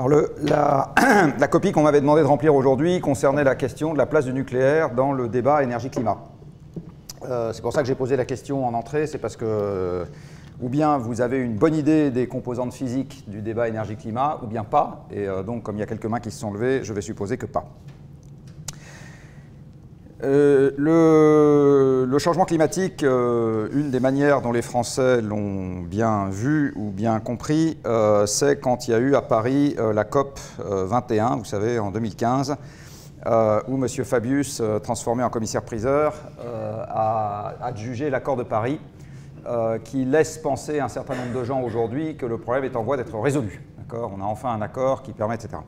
Alors la copie qu'on m'avait demandé de remplir aujourd'hui concernait la question de la place du nucléaire dans le débat énergie-climat. C'est pour ça que j'ai posé la question en entrée, c'est parce que ou bien vous avez une bonne idée des composantes physiques du débat énergie-climat, ou bien pas, et donc comme il y a quelques mains qui se sont levées, je vais supposer que pas. Le changement climatique, une des manières dont les Français l'ont bien vu ou bien compris, c'est quand il y a eu à Paris la COP 21, vous savez, en 2015, où M. Fabius, transformé en commissaire-priseur, a adjugé l'accord de Paris, qui laisse penser à un certain nombre de gens aujourd'hui que le problème est en voie d'être résolu. On a enfin un accord qui permet, etc.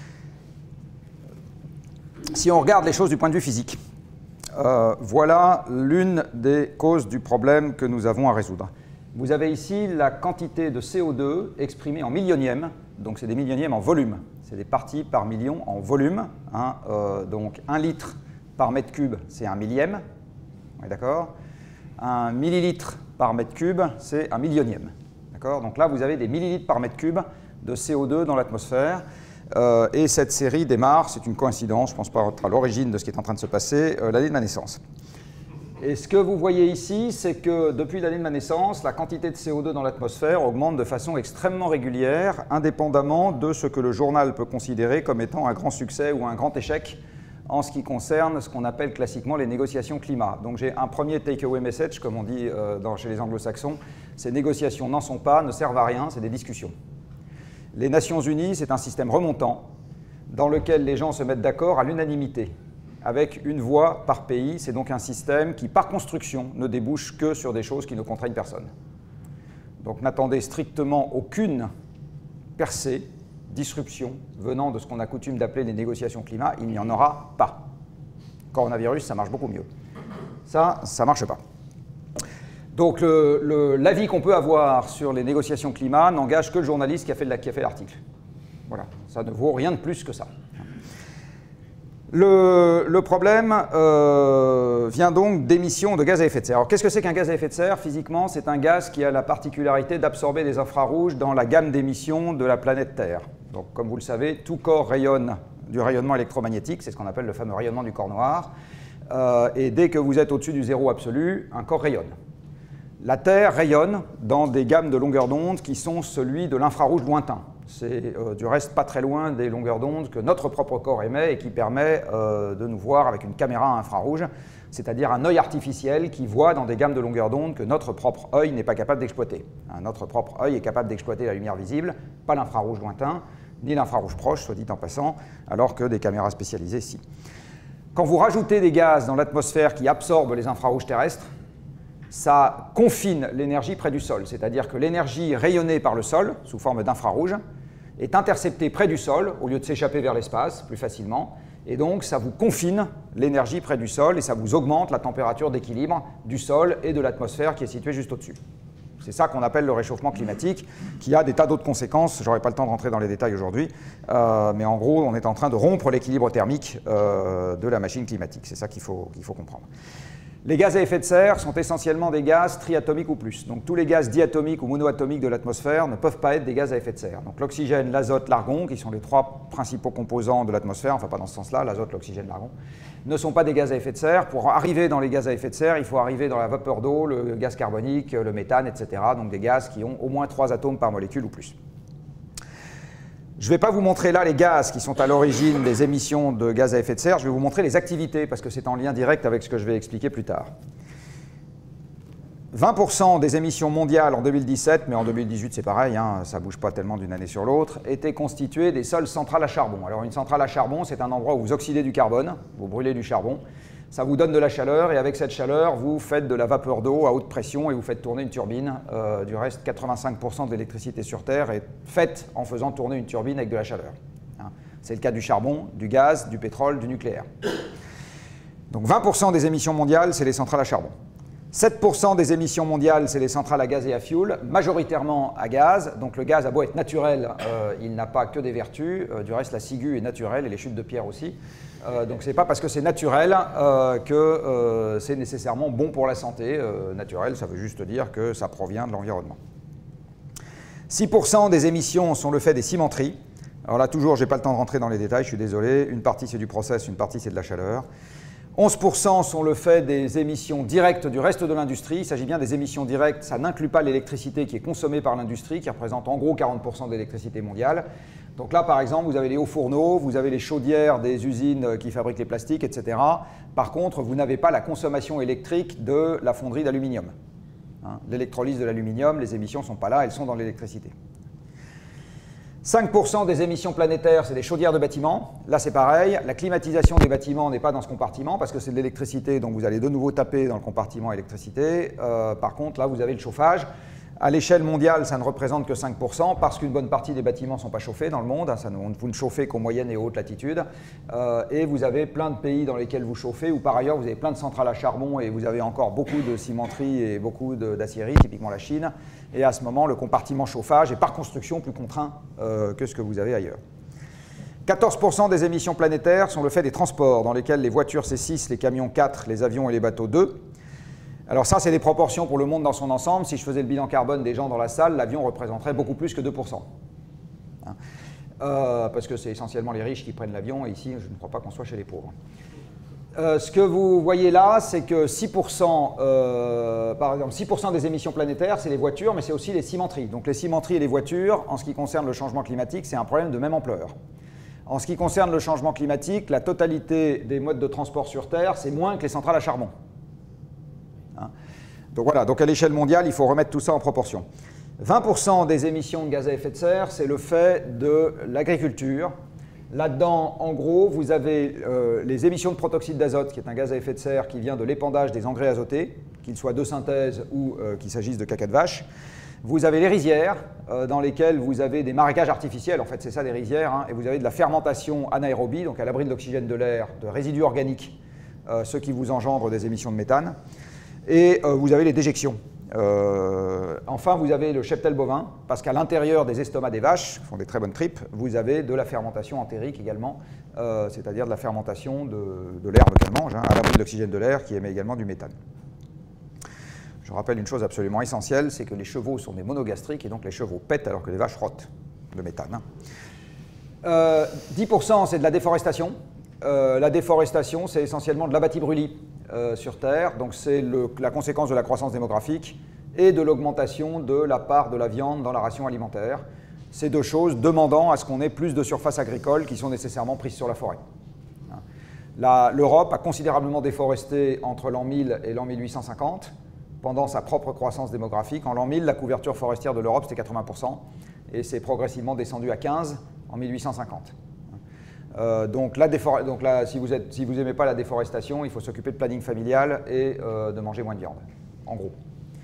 Si on regarde les choses du point de vue physique, voilà l'une des causes du problème que nous avons à résoudre. Vous avez ici la quantité de CO2 exprimée en millionièmes, donc c'est des millionièmes en volume, c'est des parties par million en volume, hein, donc 1 litre par mètre cube, c'est 1 millième, on est d'accord? 1 millilitre par mètre cube, c'est 1 millionième, d'accord? Donc là, vous avez des millilitres par mètre cube de CO2 dans l'atmosphère. Et cette série démarre, c'est une coïncidence, je ne pense pas être à l'origine de ce qui est en train de se passer, l'année de ma naissance. Et ce que vous voyez ici, c'est que depuis l'année de ma naissance, la quantité de CO2 dans l'atmosphère augmente de façon extrêmement régulière, indépendamment de ce que le journal peut considérer comme étant un grand succès ou un grand échec en ce qui concerne ce qu'on appelle classiquement les négociations climat. Donc j'ai un premier take-away message, comme on dit chez les anglo-saxons, ces négociations n'en sont pas, ne servent à rien, c'est des discussions. Les Nations Unies, c'est un système remontant dans lequel les gens se mettent d'accord à l'unanimité, avec une voix par pays. C'est donc un système qui, par construction, ne débouche que sur des choses qui ne contraignent personne. Donc n'attendez strictement aucune percée, disruption, venant de ce qu'on a coutume d'appeler les négociations climat. Il n'y en aura pas. Coronavirus, ça marche beaucoup mieux. Ça ne marche pas. Donc l'avis qu'on peut avoir sur les négociations climat n'engage que le journaliste qui a fait l'article. Voilà, ça ne vaut rien de plus que ça. Le problème vient donc d'émissions de gaz à effet de serre. Alors qu'est-ce que c'est qu'un gaz à effet de serre? Physiquement, c'est un gaz qui a la particularité d'absorber des infrarouges dans la gamme d'émissions de la planète Terre. Donc comme vous le savez, tout corps rayonne du rayonnement électromagnétique, c'est ce qu'on appelle le fameux rayonnement du corps noir. Et dès que vous êtes au-dessus du zéro absolu, un corps rayonne. La Terre rayonne dans des gammes de longueurs d'onde qui sont celui de l'infrarouge lointain. C'est du reste pas très loin des longueurs d'onde que notre propre corps émet et qui permet de nous voir avec une caméra infrarouge, c'est-à-dire un œil artificiel qui voit dans des gammes de longueurs d'onde que notre propre œil n'est pas capable d'exploiter. Notre propre œil est capable d'exploiter la lumière visible, pas l'infrarouge lointain, ni l'infrarouge proche, soit dit en passant, alors que des caméras spécialisées, si. Quand vous rajoutez des gaz dans l'atmosphère qui absorbent les infrarouges terrestres, ça confine l'énergie près du sol, c'est-à-dire que l'énergie rayonnée par le sol, sous forme d'infrarouge, est interceptée près du sol, au lieu de s'échapper vers l'espace plus facilement, et donc ça vous confine l'énergie près du sol et ça vous augmente la température d'équilibre du sol et de l'atmosphère qui est située juste au-dessus. C'est ça qu'on appelle le réchauffement climatique, qui a des tas d'autres conséquences, je n'aurai pas le temps de rentrer dans les détails aujourd'hui, mais en gros, on est en train de rompre l'équilibre thermique de la machine climatique, c'est ça qu'il faut comprendre. Les gaz à effet de serre sont essentiellement des gaz triatomiques ou plus. Donc tous les gaz diatomiques ou monoatomiques de l'atmosphère ne peuvent pas être des gaz à effet de serre. Donc l'oxygène, l'azote, l'argon, qui sont les trois principaux composants de l'atmosphère, enfin pas dans ce sens-là, l'azote, l'oxygène, l'argon, ne sont pas des gaz à effet de serre. Pour arriver dans les gaz à effet de serre, il faut arriver dans la vapeur d'eau, le gaz carbonique, le méthane, etc. Donc des gaz qui ont au moins 3 atomes par molécule ou plus. Je ne vais pas vous montrer là les gaz qui sont à l'origine des émissions de gaz à effet de serre, je vais vous montrer les activités parce que c'est en lien direct avec ce que je vais expliquer plus tard. 20% des émissions mondiales en 2017, mais en 2018 c'est pareil, hein, ça ne bouge pas tellement d'une année sur l'autre, étaient constituées des seules centrales à charbon. Alors une centrale à charbon, c'est un endroit où vous oxydez du carbone, vous brûlez du charbon, ça vous donne de la chaleur et avec cette chaleur, vous faites de la vapeur d'eau à haute pression et vous faites tourner une turbine. Du reste, 85% de l'électricité sur Terre est faite en faisant tourner une turbine avec de la chaleur. Hein. C'est le cas du charbon, du gaz, du pétrole, du nucléaire. Donc 20% des émissions mondiales, c'est les centrales à charbon. 7% des émissions mondiales, c'est les centrales à gaz et à fioul, majoritairement à gaz. Donc le gaz a beau être naturel, il n'a pas que des vertus. Du reste, la ciguë est naturelle et les chutes de pierre aussi. Donc ce n'est pas parce que c'est naturel que c'est nécessairement bon pour la santé. Naturel, ça veut juste dire que ça provient de l'environnement. 6% des émissions sont le fait des cimenteries. Alors là, toujours, je n'ai pas le temps de rentrer dans les détails, je suis désolé. Une partie, c'est du process, une partie, c'est de la chaleur. 11% sont le fait des émissions directes du reste de l'industrie. Il s'agit bien des émissions directes, ça n'inclut pas l'électricité qui est consommée par l'industrie, qui représente en gros 40% de l'électricité mondiale. Donc là, par exemple, vous avez les hauts fourneaux, vous avez les chaudières des usines qui fabriquent les plastiques, etc. Par contre, vous n'avez pas la consommation électrique de la fonderie d'aluminium. Hein, l'électrolyse de l'aluminium, les émissions ne sont pas là, elles sont dans l'électricité. 5% des émissions planétaires, c'est des chaudières de bâtiments. Là, c'est pareil. La climatisation des bâtiments n'est pas dans ce compartiment parce que c'est de l'électricité, donc vous allez de nouveau taper dans le compartiment électricité. Par contre, là, vous avez le chauffage. À l'échelle mondiale, ça ne représente que 5% parce qu'une bonne partie des bâtiments ne sont pas chauffés dans le monde. Vous ne chauffez qu'aux moyennes et hautes latitudes. Et vous avez plein de pays dans lesquels vous chauffez où par ailleurs vous avez plein de centrales à charbon et vous avez encore beaucoup de cimenterie et beaucoup d'aciérie, typiquement la Chine. Et à ce moment, le compartiment chauffage est par construction plus contraint que ce que vous avez ailleurs. 14% des émissions planétaires sont le fait des transports dans lesquels les voitures c'est 6, les camions 4, les avions et les bateaux 2. Alors ça, c'est des proportions pour le monde dans son ensemble. Si je faisais le bilan carbone des gens dans la salle, l'avion représenterait beaucoup plus que 2%. Hein, parce que c'est essentiellement les riches qui prennent l'avion, et ici, je ne crois pas qu'on soit chez les pauvres. Ce que vous voyez là, c'est que 6%, par exemple, 6% des émissions planétaires, c'est les voitures, mais c'est aussi les cimenteries. Donc les cimenteries et les voitures, en ce qui concerne le changement climatique, c'est un problème de même ampleur. En ce qui concerne le changement climatique, la totalité des modes de transport sur Terre, c'est moins que les centrales à charbon. Donc voilà, donc à l'échelle mondiale, il faut remettre tout ça en proportion. 20% des émissions de gaz à effet de serre, c'est le fait de l'agriculture. Là-dedans, en gros, vous avez les émissions de protoxyde d'azote, qui est un gaz à effet de serre qui vient de l'épandage des engrais azotés, qu'ils soient de synthèse ou qu'il s'agisse de caca de vache. Vous avez les rizières, dans lesquelles vous avez des marécages artificiels, en fait c'est ça les rizières, hein, et vous avez de la fermentation anaérobie, donc à l'abri de l'oxygène de l'air, de résidus organiques, ce qui vous engendre des émissions de méthane. Et vous avez les déjections. Enfin, vous avez le cheptel bovin, parce qu'à l'intérieur des estomacs des vaches, qui font des très bonnes tripes, vous avez de la fermentation entérique également, c'est-à-dire de la fermentation de l'herbe qu'elles mangent, hein, à l'abri de l'oxygène de l'air, qui émet également du méthane. Je rappelle une chose absolument essentielle, c'est que les chevaux sont des monogastriques, et donc les chevaux pètent alors que les vaches rotent de méthane. 10% c'est de la déforestation. La déforestation, c'est essentiellement de l'abatis-brûlis sur Terre, donc c'est la conséquence de la croissance démographique et de l'augmentation de la part de la viande dans la ration alimentaire. Ces deux choses demandant à ce qu'on ait plus de surfaces agricoles qui sont nécessairement prises sur la forêt. L'Europe a considérablement déforesté entre l'an 1000 et l'an 1850, pendant sa propre croissance démographique. En l'an 1000, la couverture forestière de l'Europe, c'était 80%, et c'est progressivement descendu à 15% en 1850. Donc si vous n'aimez pas la déforestation, il faut s'occuper de planning familial et de manger moins de viande, en gros.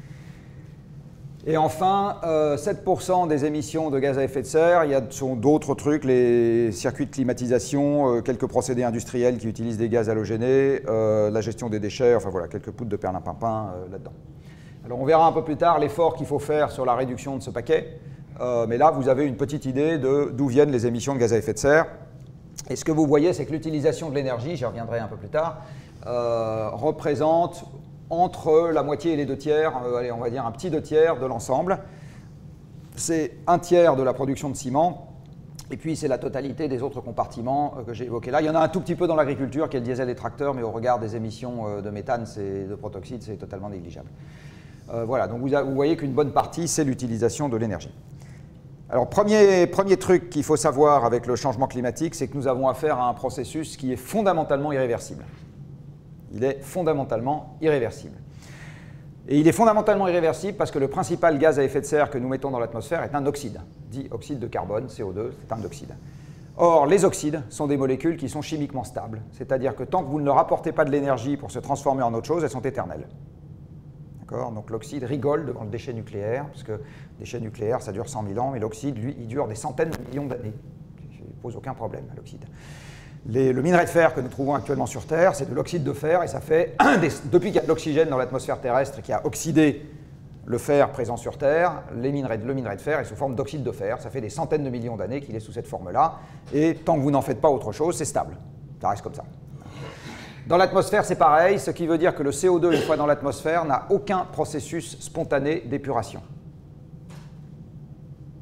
Et enfin, 7% des émissions de gaz à effet de serre, il y a d'autres trucs, les circuits de climatisation, quelques procédés industriels qui utilisent des gaz halogénés, la gestion des déchets, enfin voilà, quelques poutres de perlimpinpin là-dedans. Alors on verra un peu plus tard l'effort qu'il faut faire sur la réduction de ce paquet, mais là vous avez une petite idée d'où viennent les émissions de gaz à effet de serre. Et ce que vous voyez, c'est que l'utilisation de l'énergie, j'y reviendrai un peu plus tard, représente entre la moitié et les 2/3, allez, on va dire un petit 2/3 de l'ensemble. C'est 1/3 de la production de ciment, et puis c'est la totalité des autres compartiments que j'ai évoqués là. Il y en a un tout petit peu dans l'agriculture, qui est le diesel et tracteurs, mais au regard des émissions de méthane, de protoxyde, c'est totalement négligeable. Voilà, donc vous voyez qu'une bonne partie, c'est l'utilisation de l'énergie. Alors, premier truc qu'il faut savoir avec le changement climatique, c'est que nous avons affaire à un processus qui est fondamentalement irréversible. Il est fondamentalement irréversible. Et il est fondamentalement irréversible parce que le principal gaz à effet de serre que nous mettons dans l'atmosphère est un oxyde, dit oxyde de carbone, CO2, c'est un oxyde. Or, les oxydes sont des molécules qui sont chimiquement stables, c'est-à-dire que tant que vous ne leur apportez pas de l'énergie pour se transformer en autre chose, elles sont éternelles. Donc l'oxyde rigole devant le déchet nucléaire, parce que le déchet nucléaire, ça dure 100 000 ans, mais l'oxyde, lui, il dure des centaines de millions d'années. Ça ne pose aucun problème, l'oxyde. Le minerai de fer que nous trouvons actuellement sur Terre, c'est de l'oxyde de fer, et ça fait, depuis qu'il y a de l'oxygène dans l'atmosphère terrestre qui a oxydé le fer présent sur Terre, le minerai de fer est sous forme d'oxyde de fer. Ça fait des centaines de millions d'années qu'il est sous cette forme-là, et tant que vous n'en faites pas autre chose, c'est stable. Ça reste comme ça. Dans l'atmosphère, c'est pareil, ce qui veut dire que le CO2, une fois dans l'atmosphère, n'a aucun processus spontané d'épuration.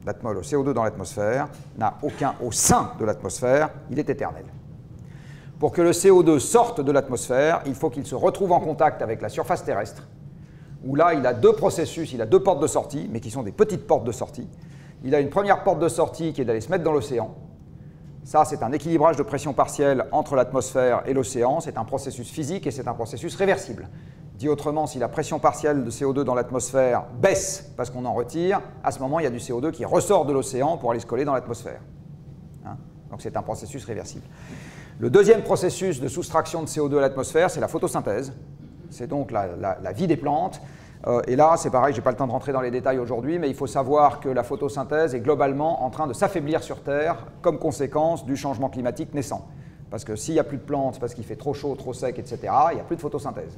le CO2 dans l'atmosphère, n'a aucun au sein de l'atmosphère, il est éternel. Pour que le CO2 sorte de l'atmosphère, il faut qu'il se retrouve en contact avec la surface terrestre, où là, il a deux processus, il a deux portes de sortie, mais qui sont des petites portes de sortie. Il a une première porte de sortie qui est d'aller se mettre dans l'océan. Ça, c'est un équilibrage de pression partielle entre l'atmosphère et l'océan. C'est un processus physique et c'est un processus réversible. Dit autrement, si la pression partielle de CO2 dans l'atmosphère baisse parce qu'on en retire, à ce moment, il y a du CO2 qui ressort de l'océan pour aller se coller dans l'atmosphère. Hein? Donc c'est un processus réversible. Le deuxième processus de soustraction de CO2 à l'atmosphère, c'est la photosynthèse. C'est donc la vie des plantes. Et là, c'est pareil, je n'ai pas le temps de rentrer dans les détails aujourd'hui, mais il faut savoir que la photosynthèse est globalement en train de s'affaiblir sur Terre comme conséquence du changement climatique naissant. Parce que s'il n'y a plus de plantes, parce qu'il fait trop chaud, trop sec, etc., il n'y a plus de photosynthèse.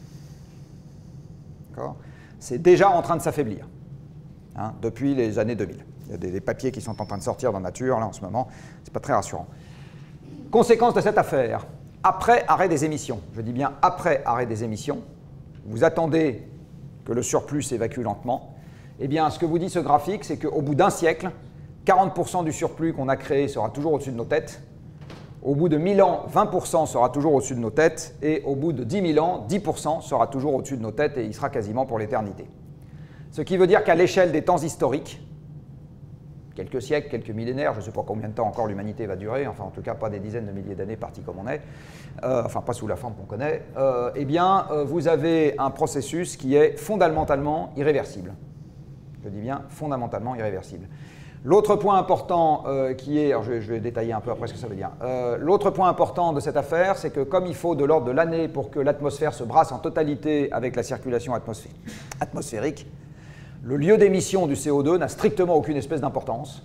C'est déjà en train de s'affaiblir, hein, depuis les années 2000. Il y a des papiers qui sont en train de sortir dans Nature, là, en ce moment. Ce n'est pas très rassurant. Conséquence de cette affaire, après arrêt des émissions, je dis bien après arrêt des émissions, vous attendez que le surplus s'évacue lentement, eh bien, ce que vous dit ce graphique, c'est qu'au bout d'un siècle, 40% du surplus qu'on a créé sera toujours au-dessus de nos têtes. Au bout de 1000 ans, 20% sera toujours au-dessus de nos têtes. Et au bout de 10 000 ans, 10% sera toujours au-dessus de nos têtes et il sera quasiment pour l'éternité. Ce qui veut dire qu'à l'échelle des temps historiques, quelques siècles, quelques millénaires, je ne sais pas combien de temps encore l'humanité va durer, enfin en tout cas pas des dizaines de milliers d'années partis comme on est, enfin pas sous la forme qu'on connaît, eh bien vous avez un processus qui est fondamentalement irréversible. Je dis bien fondamentalement irréversible. L'autre point important qui est, alors je vais détailler un peu après ce que ça veut dire, l'autre point important de cette affaire, c'est que comme il faut de l'ordre de l'année pour que l'atmosphère se brasse en totalité avec la circulation atmosphérique, le lieu d'émission du CO2 n'a strictement aucune espèce d'importance,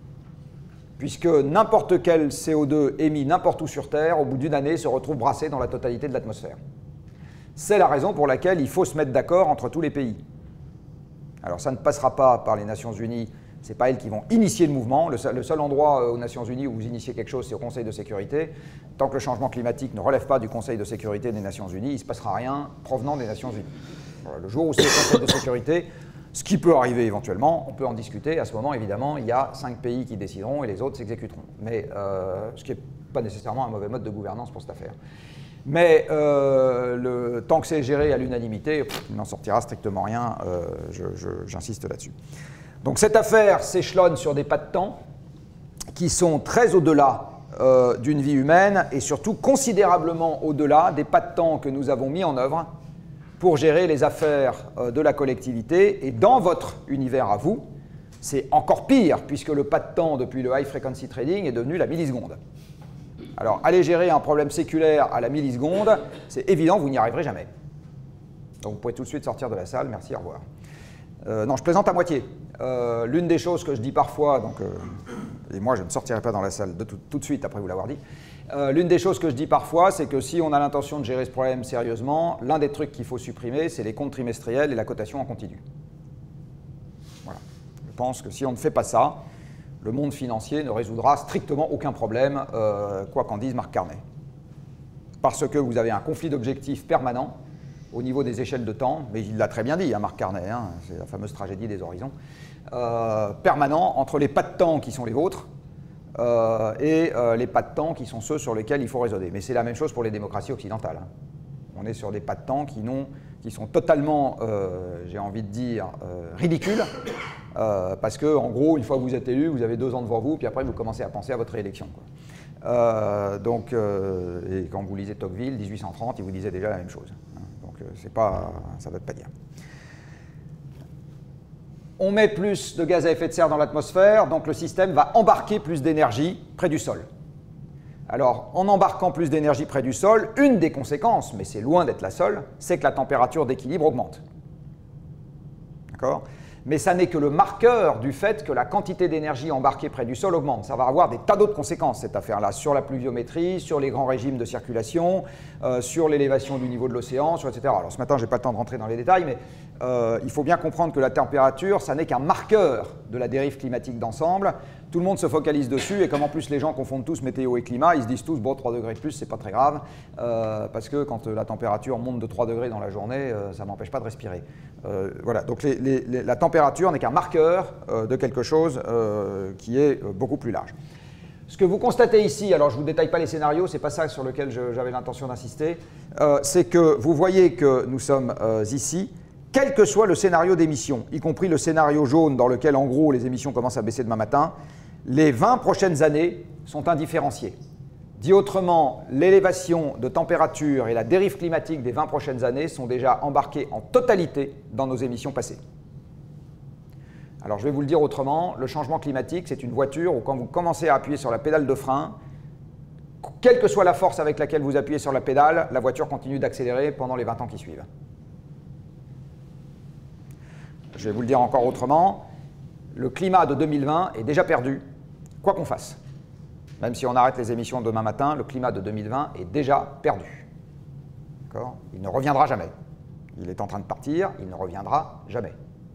puisque n'importe quel CO2 émis n'importe où sur Terre, au bout d'une année, se retrouve brassé dans la totalité de l'atmosphère. C'est la raison pour laquelle il faut se mettre d'accord entre tous les pays. Alors ça ne passera pas par les Nations Unies, ce n'est pas elles qui vont initier le mouvement. Le seul endroit aux Nations Unies où vous initiez quelque chose, c'est au Conseil de sécurité. Tant que le changement climatique ne relève pas du Conseil de sécurité des Nations Unies, il ne se passera rien provenant des Nations Unies. Voilà, le jour où c'est le Conseil de sécurité, ce qui peut arriver éventuellement, on peut en discuter. À ce moment, évidemment, il y a 5 pays qui décideront et les autres s'exécuteront. Mais ce qui n'est pas nécessairement un mauvais mode de gouvernance pour cette affaire. Mais tant que c'est géré à l'unanimité, il n'en sortira strictement rien, j'insiste là-dessus. Donc cette affaire s'échelonne sur des pas de temps qui sont très au-delà d'une vie humaine et surtout considérablement au-delà des pas de temps que nous avons mis en œuvre pour gérer les affaires de la collectivité. Et dans votre univers à vous, c'est encore pire puisque le pas de temps depuis le high frequency trading est devenu la milliseconde. Alors, aller gérer un problème séculaire à la milliseconde, c'est évident, vous n'y arriverez jamais. Donc, vous pouvez tout de suite sortir de la salle. Merci, au revoir. Non, je plaisante à moitié. L'une des choses que je dis parfois, et moi je ne sortirai pas dans la salle tout de suite après vous l'avoir dit, l'une des choses que je dis parfois, c'est que si on a l'intention de gérer ce problème sérieusement, l'un des trucs qu'il faut supprimer, c'est les comptes trimestriels et la cotation en continu. Voilà. Je pense que si on ne fait pas ça, le monde financier ne résoudra strictement aucun problème, quoi qu'en dise Marc Carney. Parce que vous avez un conflit d'objectifs permanent au niveau des échelles de temps, mais il l'a très bien dit, hein, Marc Carney, hein, c'est la fameuse tragédie des horizons, permanent entre les pas de temps qui sont les vôtres et les pas de temps qui sont ceux sur lesquels il faut raisonner. Mais c'est la même chose pour les démocraties occidentales. Hein. On est sur des pas de temps qui sont totalement, j'ai envie de dire, ridicules, parce que, en gros, une fois que vous êtes élu, vous avez 2 ans devant vous, puis après vous commencez à penser à votre réélection. Quoi. Et quand vous lisez Tocqueville, 1830, il vous disait déjà la même chose. Ça ne veut pas dire. On met plus de gaz à effet de serre dans l'atmosphère, donc le système va embarquer plus d'énergie près du sol. Alors, en embarquant plus d'énergie près du sol, une des conséquences, mais c'est loin d'être la seule, c'est que la température d'équilibre augmente. D'accord ? Mais ça n'est que le marqueur du fait que la quantité d'énergie embarquée près du sol augmente. Ça va avoir des tas d'autres conséquences, cette affaire-là, sur la pluviométrie, sur les grands régimes de circulation, sur l'élévation du niveau de l'océan, etc. Alors ce matin, je n'ai pas le temps de rentrer dans les détails, mais il faut bien comprendre que la température, ça n'est qu'un marqueur de la dérive climatique d'ensemble. tout le monde se focalise dessus, et comme en plus les gens confondent tous météo et climat, ils se disent tous, bon, 3 degrés de plus, c'est pas très grave, parce que quand la température monte de 3 degrés dans la journée, ça m'empêche pas de respirer. Voilà, donc la température n'est qu'un marqueur de quelque chose qui est beaucoup plus large. Ce que vous constatez ici, alors je ne vous détaille pas les scénarios, c'est pas ça sur lequel j'avais l'intention d'insister, c'est que vous voyez que nous sommes ici, quel que soit le scénario d'émission, y compris le scénario jaune dans lequel en gros les émissions commencent à baisser demain matin, les 20 prochaines années sont indifférenciées. Dit autrement, l'élévation de température et la dérive climatique des 20 prochaines années sont déjà embarquées en totalité dans nos émissions passées. Alors je vais vous le dire autrement, le changement climatique, c'est une voiture où quand vous commencez à appuyer sur la pédale de frein, quelle que soit la force avec laquelle vous appuyez sur la pédale, la voiture continue d'accélérer pendant les 20 ans qui suivent. Je vais vous le dire encore autrement, le climat de 2020 est déjà perdu, quoi qu'on fasse. Même si on arrête les émissions demain matin, le climat de 2020 est déjà perdu. D'accord ? Il ne reviendra jamais. Il est en train de partir, il ne reviendra jamais.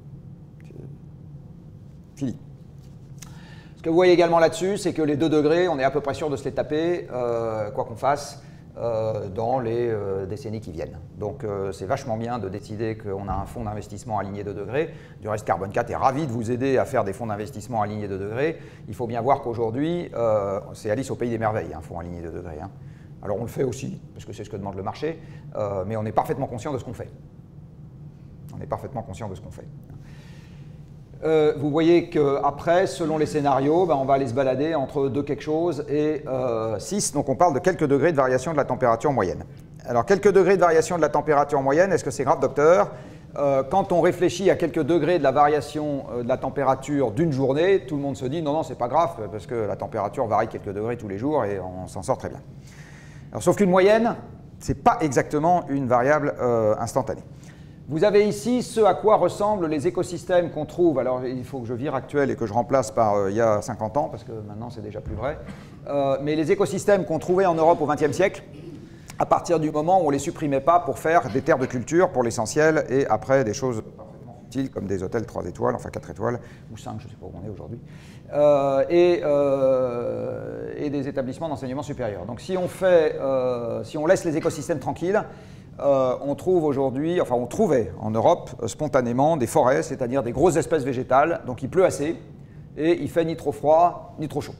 Fini. Ce que vous voyez également là-dessus, c'est que les 2 degrés, on est à peu près sûr de se les taper, quoi qu'on fasse, dans les décennies qui viennent. Donc c'est vachement bien de décider qu'on a un fonds d'investissement aligné 2 degrés. Du reste, Carbone 4 est ravi de vous aider à faire des fonds d'investissement alignés 2 degrés. Il faut bien voir qu'aujourd'hui, c'est Alice au pays des merveilles, un fonds aligné 2 degrés. Hein. Alors on le fait aussi, parce que c'est ce que demande le marché, mais on est parfaitement conscient de ce qu'on fait. On est parfaitement conscient de ce qu'on fait. Vous voyez qu'après, selon les scénarios, on va aller se balader entre 2 quelque chose et 6. Donc on parle de quelques degrés de variation de la température moyenne. Alors quelques degrés de variation de la température moyenne, est-ce que c'est grave, docteur? Quand on réfléchit à quelques degrés de la variation de la température d'une journée, tout le monde se dit non, non, c'est pas grave, parce que la température varie quelques degrés tous les jours et on s'en sort très bien. Alors, sauf qu'une moyenne, ce n'est pas exactement une variable instantanée. Vous avez ici ce à quoi ressemblent les écosystèmes qu'on trouve. Alors, il faut que je vire actuel et que je remplace par il y a 50 ans, parce que maintenant, c'est déjà plus vrai. Mais les écosystèmes qu'on trouvait en Europe au XXe siècle, à partir du moment où on ne les supprimait pas pour faire des terres de culture pour l'essentiel, et après des choses parfaitement utiles comme des hôtels 3 étoiles, enfin 4 étoiles, ou 5, je ne sais pas où on est aujourd'hui, et des établissements d'enseignement supérieur. Donc si on laisse les écosystèmes tranquilles, on trouve aujourd'hui, enfin on trouvait en Europe spontanément des forêts, c'est-à-dire des grosses espèces végétales, donc il pleut assez, et il fait ni trop froid, ni trop chaud.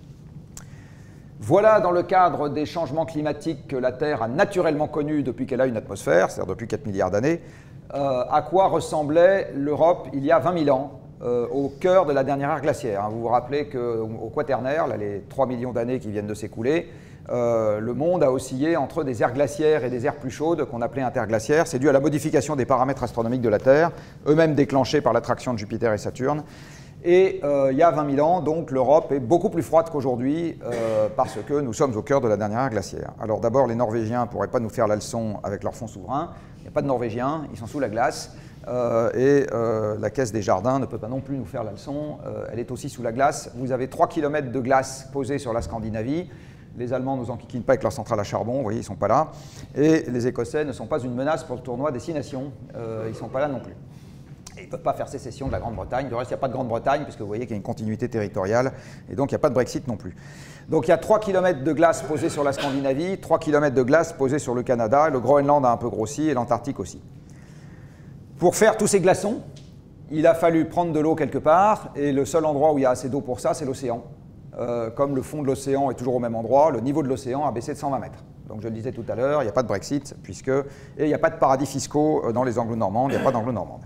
Voilà dans le cadre des changements climatiques que la Terre a naturellement connus depuis qu'elle a une atmosphère, c'est-à-dire depuis 4 milliards d'années, à quoi ressemblait l'Europe il y a 20 000 ans, au cœur de la dernière ère glaciaire. Vous vous rappelez qu'au Quaternaire, là, les 3 millions d'années qui viennent de s'écouler, le monde a oscillé entre des ères glaciaires et des ères plus chaudes qu'on appelait interglaciaires. C'est dû à la modification des paramètres astronomiques de la Terre, eux-mêmes déclenchés par l'attraction de Jupiter et Saturne. Et il y a 20 000 ans, donc l'Europe est beaucoup plus froide qu'aujourd'hui parce que nous sommes au cœur de la dernière ère glaciaire. Alors d'abord, les Norvégiens ne pourraient pas nous faire la leçon avec leur fonds souverain. Il n'y a pas de Norvégiens, ils sont sous la glace. La Caisse des Jardins ne peut pas non plus nous faire la leçon, elle est aussi sous la glace. Vous avez 3 km de glace posée sur la Scandinavie. Les Allemands ne nous enquiquinent pas avec leur centrale à charbon, vous voyez, ils ne sont pas là. Et les Écossais ne sont pas une menace pour le tournoi Destination, ils ne sont pas là non plus. Et ils ne peuvent pas faire sécession de la Grande-Bretagne. Du reste, il n'y a pas de Grande-Bretagne, puisque vous voyez qu'il y a une continuité territoriale, et donc il n'y a pas de Brexit non plus. Donc il y a 3 km de glace posée sur la Scandinavie, 3 km de glace posée sur le Canada, le Groenland a un peu grossi, et l'Antarctique aussi. Pour faire tous ces glaçons, il a fallu prendre de l'eau quelque part, et le seul endroit où il y a assez d'eau pour ça, c'est l'océan. Comme le fond de l'océan est toujours au même endroit, le niveau de l'océan a baissé de 120 mètres. Donc je le disais tout à l'heure, il n'y a pas de Brexit, et il n'y a pas de paradis fiscaux dans les anglo-normandes, il n'y a pas d'anglo-normande.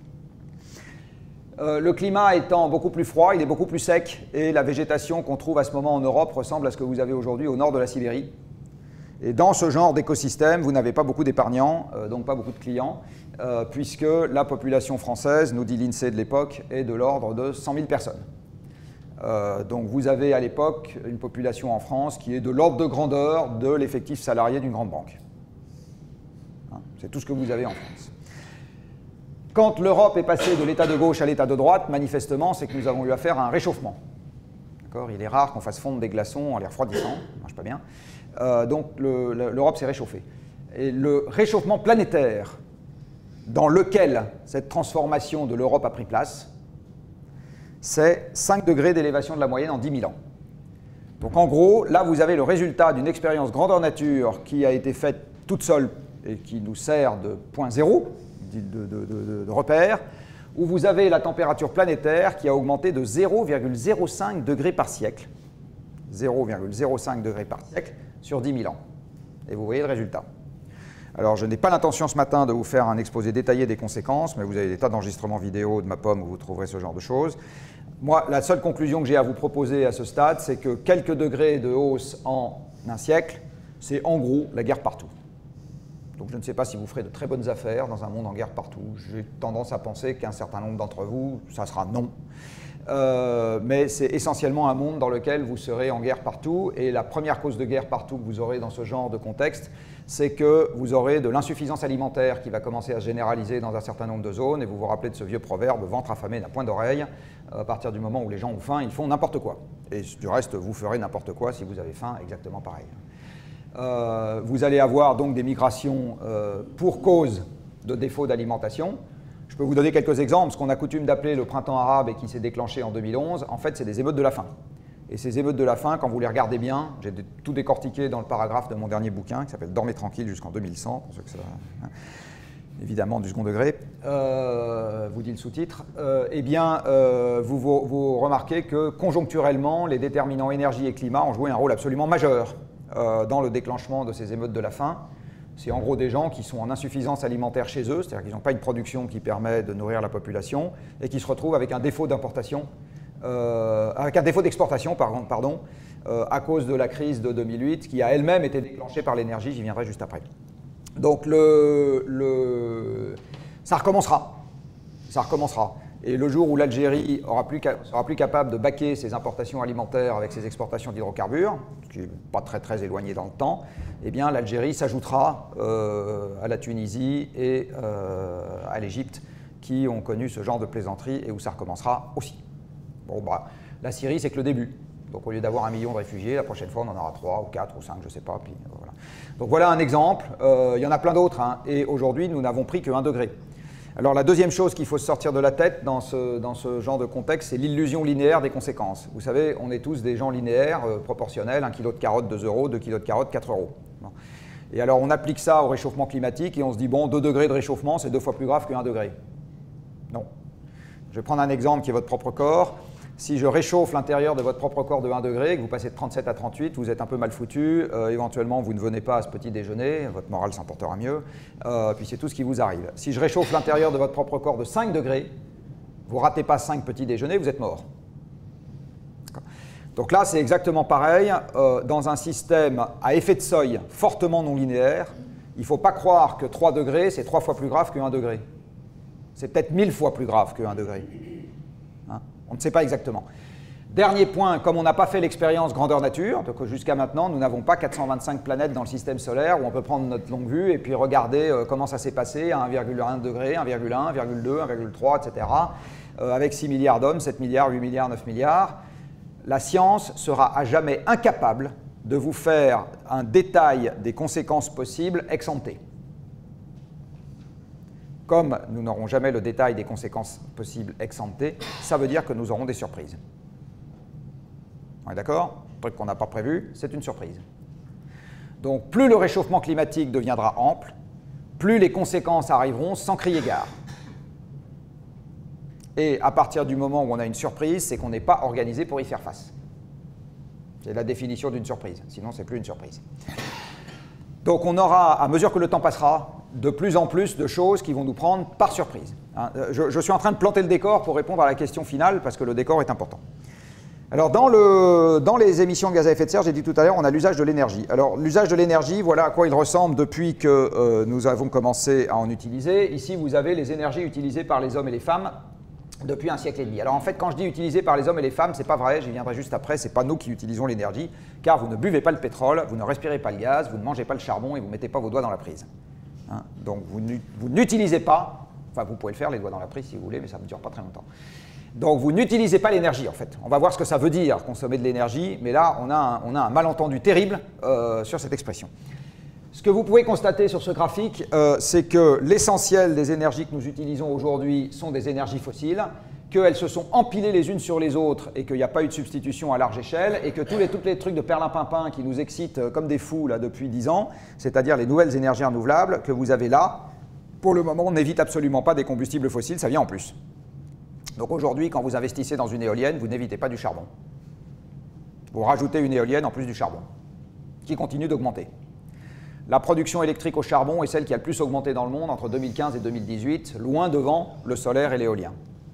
Le climat étant beaucoup plus froid, il est beaucoup plus sec, et la végétation qu'on trouve à ce moment en Europe ressemble à ce que vous avez aujourd'hui au nord de la Sibérie. Et dans ce genre d'écosystème, vous n'avez pas beaucoup d'épargnants, donc pas beaucoup de clients, puisque la population française, nous dit l'INSEE de l'époque, est de l'ordre de 100 000 personnes. Donc vous avez à l'époque une population en France qui est de l'ordre de grandeur de l'effectif salarié d'une grande banque. Hein, c'est tout ce que vous avez en France. Quand l'Europe est passée de l'état de gauche à l'état de droite, manifestement, c'est que nous avons eu affaire à un réchauffement. Il est rare qu'on fasse fondre des glaçons en les refroidissant, ça ne marche pas bien. Donc l'Europe s'est réchauffée. Et le réchauffement planétaire dans lequel cette transformation de l'Europe a pris place, c'est 5 degrés d'élévation de la moyenne en 10 000 ans. Donc en gros, là vous avez le résultat d'une expérience grandeur nature qui a été faite toute seule et qui nous sert de point zéro, de repère, où vous avez la température planétaire qui a augmenté de 0,05 degrés par siècle. 0,05 degrés par siècle sur 10 000 ans. Et vous voyez le résultat. Alors je n'ai pas l'intention ce matin de vous faire un exposé détaillé des conséquences, mais vous avez des tas d'enregistrements vidéo de ma pomme où vous trouverez ce genre de choses. Moi, la seule conclusion que j'ai à vous proposer à ce stade, c'est que quelques degrés de hausse en un siècle, c'est en gros la guerre partout. Donc je ne sais pas si vous ferez de très bonnes affaires dans un monde en guerre partout. J'ai tendance à penser qu'un certain nombre d'entre vous, ça sera non. Mais c'est essentiellement un monde dans lequel vous serez en guerre partout. Et la première cause de guerre partout que vous aurez dans ce genre de contexte, c'est que vous aurez de l'insuffisance alimentaire qui va commencer à se généraliser dans un certain nombre de zones. Et vous vous rappelez de ce vieux proverbe, ventre affamé n'a point d'oreille. À partir du moment où les gens ont faim, ils font n'importe quoi. Et du reste, vous ferez n'importe quoi si vous avez faim, exactement pareil. Vous allez avoir donc des migrations pour cause de défaut d'alimentation. Je peux vous donner quelques exemples. Ce qu'on a coutume d'appeler le printemps arabe et qui s'est déclenché en 2011, en fait, c'est des émeutes de la faim. Et ces émeutes de la faim, quand vous les regardez bien, j'ai tout décortiqué dans le paragraphe de mon dernier bouquin qui s'appelle « Dormez tranquille jusqu'en 2100 », pour ceux que ça... évidemment du second degré, vous dit le sous-titre, eh bien, vous remarquez que conjoncturellement, les déterminants énergie et climat ont joué un rôle absolument majeur dans le déclenchement de ces émeutes de la faim. C'est en gros des gens qui sont en insuffisance alimentaire chez eux, c'est-à-dire qu'ils n'ont pas une production qui permet de nourrir la population, et qui se retrouvent avec un défaut d'importation, avec un défaut d'exportation, pardon, à cause de la crise de 2008, qui a elle-même été déclenchée par l'énergie, j'y viendrai juste après. Donc ça recommencera. Ça recommencera. Et le jour où l'Algérie sera plus capable de baquer ses importations alimentaires avec ses exportations d'hydrocarbures, ce qui n'est pas très éloigné dans le temps, eh bien l'Algérie s'ajoutera à la Tunisie et à l'Égypte qui ont connu ce genre de plaisanterie et où ça recommencera aussi. Bon, bah, la Syrie, c'est que le début. Donc au lieu d'avoir 1 million de réfugiés, la prochaine fois on en aura 3 ou 4 ou 5, je ne sais pas. Puis, voilà. Donc voilà un exemple, il y en a plein d'autres, hein, et aujourd'hui nous n'avons pris que 1 degré. Alors la deuxième chose qu'il faut se sortir de la tête dans ce genre de contexte, c'est l'illusion linéaire des conséquences. Vous savez, on est tous des gens linéaires, proportionnels, 1 kg de carottes 2 €, 2 kg de carottes 4 €. Bon. Et alors on applique ça au réchauffement climatique et on se dit, bon, 2 degrés de réchauffement, c'est 2 fois plus grave que 1 degré. Non. Je vais prendre un exemple qui est votre propre corps. Si je réchauffe l'intérieur de votre propre corps de 1 degré, que vous passez de 37 à 38, vous êtes un peu mal foutu, éventuellement vous ne venez pas à ce petit déjeuner, votre morale s'en portera mieux, puis c'est tout ce qui vous arrive. Si je réchauffe l'intérieur de votre propre corps de 5 degrés, vous ne ratez pas 5 petits déjeuners, vous êtes mort. Donc là, c'est exactement pareil, dans un système à effet de seuil fortement non linéaire, il ne faut pas croire que 3 degrés, c'est 3 fois plus grave que 1 degré. C'est peut-être 1000 fois plus grave que 1 degré. Hein? On ne sait pas exactement. Dernier point, comme on n'a pas fait l'expérience grandeur nature, donc jusqu'à maintenant, nous n'avons pas 425 planètes dans le système solaire où on peut prendre notre longue vue et puis regarder comment ça s'est passé à 1,1 degré, 1,1, 1,2, 1,3, etc. Avec 6 milliards d'hommes, 7 milliards, 8 milliards, 9 milliards. La science sera à jamais incapable de vous faire un détail des conséquences possibles ex ante. Comme nous n'aurons jamais le détail des conséquences possibles ex ante, ça veut dire que nous aurons des surprises. On est d'accord? Un truc qu'on n'a pas prévu, c'est une surprise. Donc plus le réchauffement climatique deviendra ample, plus les conséquences arriveront sans crier gare. Et à partir du moment où on a une surprise, c'est qu'on n'est pas organisé pour y faire face. C'est la définition d'une surprise, sinon c'est plus une surprise. Donc on aura, à mesure que le temps passera, de plus en plus de choses qui vont nous prendre par surprise. Je suis en train de planter le décor pour répondre à la question finale, parce que le décor est important. Alors dans les émissions de gaz à effet de serre, j'ai dit tout à l'heure, on a l'usage de l'énergie. Alors l'usage de l'énergie, voilà à quoi il ressemble depuis que nous avons commencé à en utiliser. Ici, vous avez les énergies utilisées par les hommes et les femmes depuis 1 siècle et demi. Alors en fait, quand je dis utilisées par les hommes et les femmes, c'est pas vrai, j'y viendrai juste après, c'est pas nous qui utilisons l'énergie, car vous ne buvez pas le pétrole, vous ne respirez pas le gaz, vous ne mangez pas le charbon et vous ne mettez pas vos doigts dans la prise. Hein? Donc vous n'utilisez pas, enfin vous pouvez le faire, les doigts dans la prise si vous voulez, mais ça ne dure pas très longtemps. Donc vous n'utilisez pas l'énergie en fait. On va voir ce que ça veut dire consommer de l'énergie, mais là on a un malentendu terrible sur cette expression. Ce que vous pouvez constater sur ce graphique, c'est que l'essentiel des énergies que nous utilisons aujourd'hui sont des énergies fossiles, qu'elles se sont empilées les unes sur les autres et qu'il n'y a pas eu de substitution à large échelle et que tous les trucs de perlimpinpin qui nous excitent comme des fous là, depuis 10 ans, c'est-à-dire les nouvelles énergies renouvelables que vous avez là, pour le moment, n'évite absolument pas des combustibles fossiles, ça vient en plus. Donc aujourd'hui, quand vous investissez dans une éolienne, vous n'évitez pas du charbon. Vous rajoutez une éolienne en plus du charbon, qui continue d'augmenter. La production électrique au charbon est celle qui a le plus augmenté dans le monde entre 2015 et 2018, loin devant le solaire et l'éolien.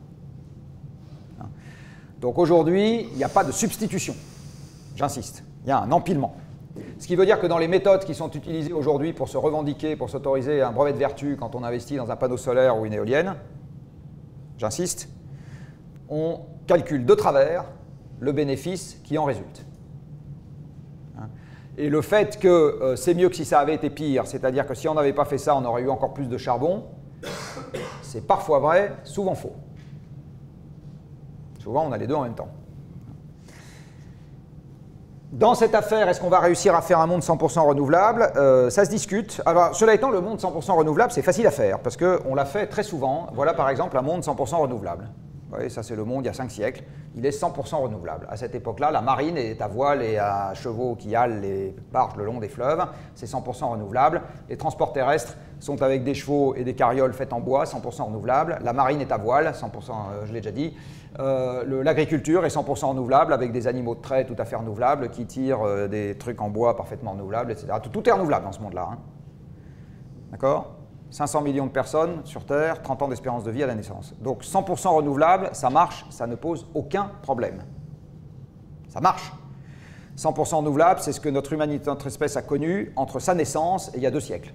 Donc aujourd'hui, il n'y a pas de substitution. J'insiste, il y a un empilement. Ce qui veut dire que dans les méthodes qui sont utilisées aujourd'hui pour se revendiquer, pour s'autoriser un brevet de vertu quand on investit dans un panneau solaire ou une éolienne, j'insiste, on calcule de travers le bénéfice qui en résulte. Et le fait que c'est mieux que si ça avait été pire, c'est-à-dire que si on n'avait pas fait ça, on aurait eu encore plus de charbon, c'est parfois vrai, souvent faux. Souvent, on a les deux en même temps. Dans cette affaire, est-ce qu'on va réussir à faire un monde 100% renouvelable? Ça se discute. Alors, cela étant, le monde 100% renouvelable, c'est facile à faire, parce qu'on l'a fait très souvent. Voilà par exemple un monde 100% renouvelable. Vous voyez, ça c'est le monde il y a 5 siècles. Il est 100% renouvelable. À cette époque-là, la marine est à voile et à chevaux qui halent les barges le long des fleuves. C'est 100% renouvelable. Les transports terrestres sont avec des chevaux et des carrioles faites en bois, 100% renouvelable. La marine est à voile, 100%, je l'ai déjà dit. L'agriculture est 100% renouvelable avec des animaux de trait tout à fait renouvelables qui tirent des trucs en bois parfaitement renouvelables, etc. Tout est renouvelable dans ce monde-là. Hein. D'accord ? 500 millions de personnes sur Terre, 30 ans d'espérance de vie à la naissance. Donc 100% renouvelable, ça marche, ça ne pose aucun problème. Ça marche. 100% renouvelable, c'est ce que notre humanité, notre espèce a connu entre sa naissance et il y a 2 siècles.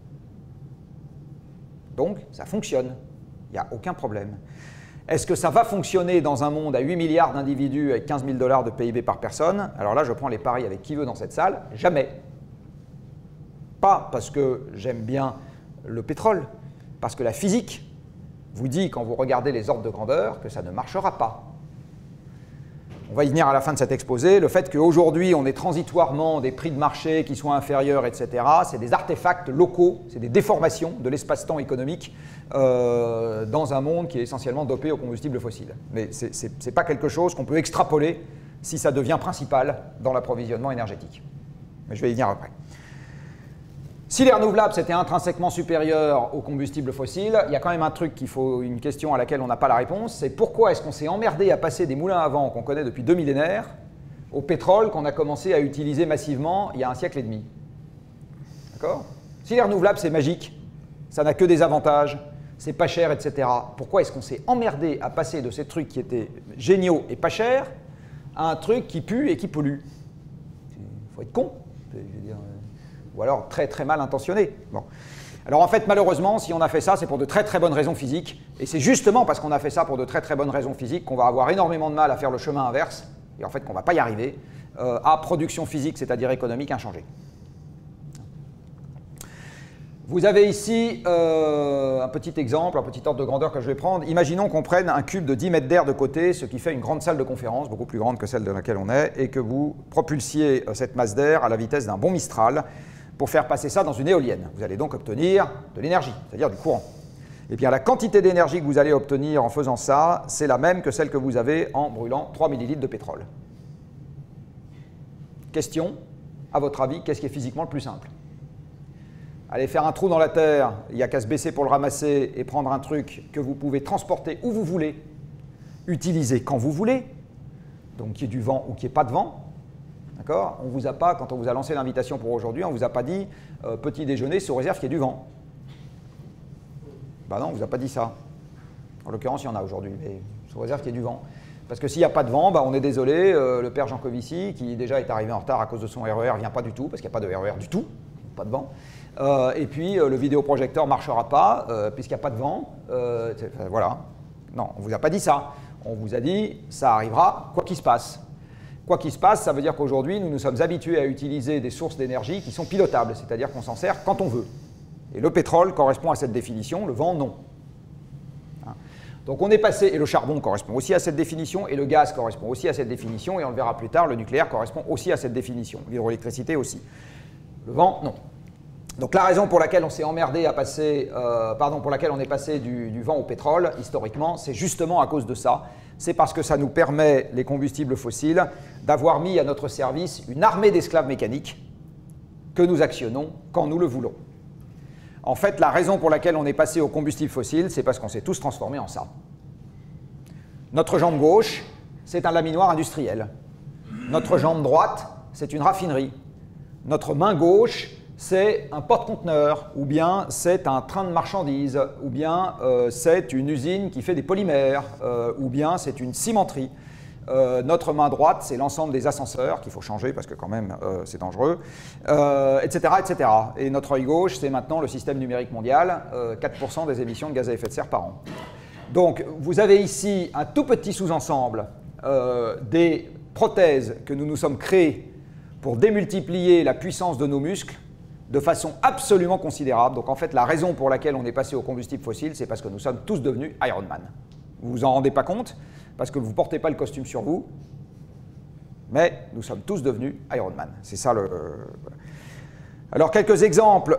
Donc ça fonctionne, il n'y a aucun problème. Est-ce que ça va fonctionner dans un monde à 8 milliards d'individus avec 15 000 $ de PIB par personne? Alors là, je prends les paris avec qui veut dans cette salle, jamais. Pas parce que j'aime bien le pétrole, parce que la physique vous dit, quand vous regardez les ordres de grandeur, que ça ne marchera pas. On va y venir à la fin de cet exposé. Le fait qu'aujourd'hui, on ait transitoirement des prix de marché qui soient inférieurs, etc., c'est des artefacts locaux, c'est des déformations de l'espace-temps économique dans un monde qui est essentiellement dopé aux combustibles fossiles. Mais ce n'est pas quelque chose qu'on peut extrapoler si ça devient principal dans l'approvisionnement énergétique. Mais je vais y venir après. Si les renouvelables c'était intrinsèquement supérieur aux combustibles fossiles, il y a quand même un truc une question à laquelle on n'a pas la réponse, c'est pourquoi est-ce qu'on s'est emmerdé à passer des moulins à vent qu'on connaît depuis 2 millénaires au pétrole qu'on a commencé à utiliser massivement il y a 1 siècle et demi. D'accord? Si les renouvelables c'est magique, ça n'a que des avantages, c'est pas cher, etc. Pourquoi est-ce qu'on s'est emmerdé à passer de ces trucs qui étaient géniaux et pas chers à un truc qui pue et qui pollue? Il faut être con, je veux dire. Ou alors très très mal intentionné. Bon. Alors en fait, malheureusement, si on a fait ça, c'est pour de très très bonnes raisons physiques. Et c'est justement parce qu'on a fait ça pour de très très bonnes raisons physiques qu'on va avoir énormément de mal à faire le chemin inverse, et en fait qu'on ne va pas y arriver, à production physique, c'est-à-dire économique, inchangée. Vous avez ici un petit exemple, un petit ordre de grandeur que je vais prendre. Imaginons qu'on prenne un cube de 10 mètres d'air de côté, ce qui fait une grande salle de conférence, beaucoup plus grande que celle dans laquelle on est, et que vous propulsiez cette masse d'air à la vitesse d'un bon Mistral, pour faire passer ça dans une éolienne. Vous allez donc obtenir de l'énergie, c'est-à-dire du courant. Et bien la quantité d'énergie que vous allez obtenir en faisant ça, c'est la même que celle que vous avez en brûlant 3 millilitres de pétrole. Question, à votre avis, qu'est-ce qui est physiquement le plus simple? Allez faire un trou dans la terre, il n'y a qu'à se baisser pour le ramasser et prendre un truc que vous pouvez transporter où vous voulez, utiliser quand vous voulez, donc qu'il y ait du vent ou qu'il n'y ait pas de vent. D'accord? On vous a pas, quand on vous a lancé l'invitation pour aujourd'hui, on ne vous a pas dit petit déjeuner sous réserve qu'il y ait du vent. Ben non, on ne vous a pas dit ça. En l'occurrence, il y en a aujourd'hui, mais sous réserve qu'il y ait du vent. Parce que s'il n'y a pas de vent, ben on est désolé, le père Jancovici, qui déjà est arrivé en retard à cause de son RER, ne vient pas du tout, parce qu'il n'y a pas de RER du tout, pas de vent. Et puis le vidéoprojecteur ne marchera pas, puisqu'il n'y a pas de vent. Voilà. Non, on ne vous a pas dit ça. On vous a dit, ça arrivera quoi qu'il se passe. Quoi qu'il se passe, ça veut dire qu'aujourd'hui, nous nous sommes habitués à utiliser des sources d'énergie qui sont pilotables, c'est-à-dire qu'on s'en sert quand on veut. Et le pétrole correspond à cette définition, le vent, non. Hein? Donc on est passé, et le charbon correspond aussi à cette définition, et le gaz correspond aussi à cette définition, et on le verra plus tard, le nucléaire correspond aussi à cette définition, l'hydroélectricité aussi. Le vent, non. Donc la raison pour laquelle on s'est emmerdé à passer, pour laquelle on est passé du vent au pétrole, historiquement, c'est justement à cause de ça. C'est parce que ça nous permet, les combustibles fossiles, d'avoir mis à notre service une armée d'esclaves mécaniques que nous actionnons quand nous le voulons. En fait, la raison pour laquelle on est passé aux combustibles fossiles, c'est parce qu'on s'est tous transformés en ça. Notre jambe gauche, c'est un laminoir industriel. Notre jambe droite, c'est une raffinerie. Notre main gauche, c'est un porte-conteneur, ou bien c'est un train de marchandises, ou bien c'est une usine qui fait des polymères, ou bien c'est une cimenterie. Notre main droite, c'est l'ensemble des ascenseurs qu'il faut changer parce que quand même c'est dangereux, etc., etc. Et notre œil gauche, c'est maintenant le système numérique mondial, 4% des émissions de gaz à effet de serre par an. Donc vous avez ici un tout petit sous-ensemble des prothèses que nous nous sommes créées pour démultiplier la puissance de nos muscles de façon absolument considérable. Donc en fait, la raison pour laquelle on est passé au combustible fossile, c'est parce que nous sommes tous devenus Iron Man. Vous vous en rendez pas compte, parce que vous ne portez pas le costume sur vous, mais nous sommes tous devenus Iron Man. C'est ça le... Alors, quelques exemples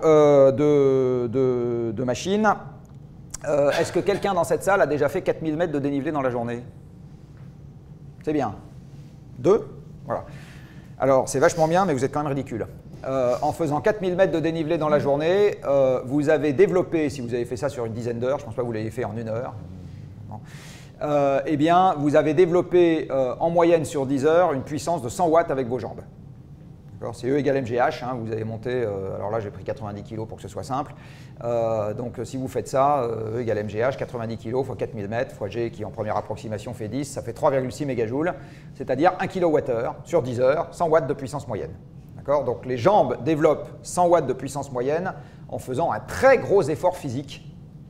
de machines. Est-ce que quelqu'un dans cette salle a déjà fait 4000 mètres de dénivelé dans la journée? C'est bien. 2? Voilà. Alors, c'est vachement bien, mais vous êtes quand même ridicule. En faisant 4000 mètres de dénivelé dans la journée, vous avez développé, si vous avez fait ça sur une dizaine d'heures, je ne pense pas que vous l'ayez fait en 1 heure, non. Eh bien, vous avez développé en moyenne sur 10 heures une puissance de 100 watts avec vos jambes. C'est E égale mgh, hein, vous avez monté, alors là j'ai pris 90 kg pour que ce soit simple, donc si vous faites ça, E égale mgh, 90 kg fois 4000 mètres fois G qui en première approximation fait 10, ça fait 3,6 mégajoules, c'est-à-dire 1 kWh sur 10 heures, 100 watts de puissance moyenne. Donc les jambes développent 100 watts de puissance moyenne en faisant un très gros effort physique,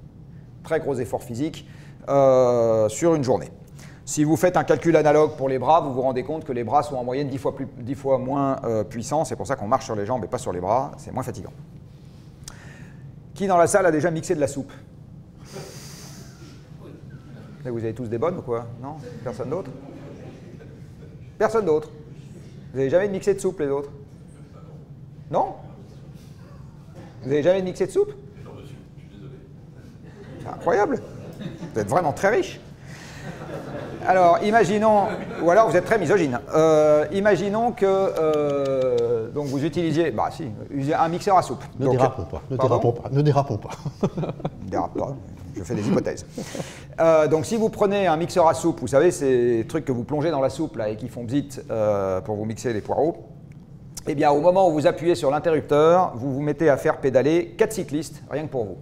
sur une journée. Si vous faites un calcul analogue pour les bras, vous vous rendez compte que les bras sont en moyenne 10 fois moins puissants. C'est pour ça qu'on marche sur les jambes et pas sur les bras. C'est moins fatigant. Qui dans la salle a déjà mixé de la soupe? Vous avez tous des bonnes ou quoi? Non? Personne d'autre? Personne d'autre? Vous n'avez jamais mixé de soupe les autres? Non? Vous n'avez jamais mixé de soupe? C'est incroyable. Vous êtes vraiment très riche. Alors, imaginons, ou alors vous êtes très misogyne. Imaginons que donc vous utilisiez, un mixeur à soupe. Ne dérapons pas, ne dérapons pas. Ne dérape pas, je fais des hypothèses. Donc si vous prenez un mixeur à soupe, vous savez, ces trucs que vous plongez dans la soupe là, et qui font bzit pour vous mixer les poireaux, eh bien au moment où vous appuyez sur l'interrupteur, vous vous mettez à faire pédaler 4 cyclistes, rien que pour vous.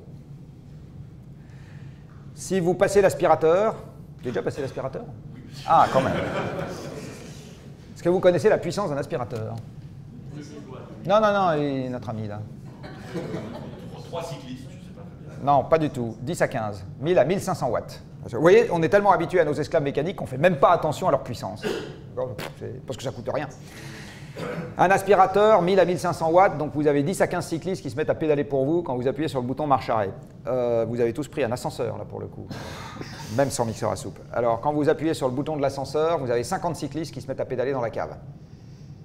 Si vous passez l'aspirateur, vous avez déjà passé l'aspirateur? Ah, quand même. Est-ce que vous connaissez la puissance d'un aspirateur? Non, notre ami là. 3 cyclistes, je sais pas. Non, pas du tout. 10 à 15. 1000 à 1500 watts. Vous voyez, on est tellement habitué à nos esclaves mécaniques qu'on ne fait même pas attention à leur puissance. Parce que ça ne coûte rien. Un aspirateur, 1000 à 1500 watts, donc vous avez 10 à 15 cyclistes qui se mettent à pédaler pour vous quand vous appuyez sur le bouton marche-arrêt. Vous avez tous pris un ascenseur, là, pour le coup, même sans mixeur à soupe. Alors, quand vous appuyez sur le bouton de l'ascenseur, vous avez 50 cyclistes qui se mettent à pédaler dans la cave. D'accord ?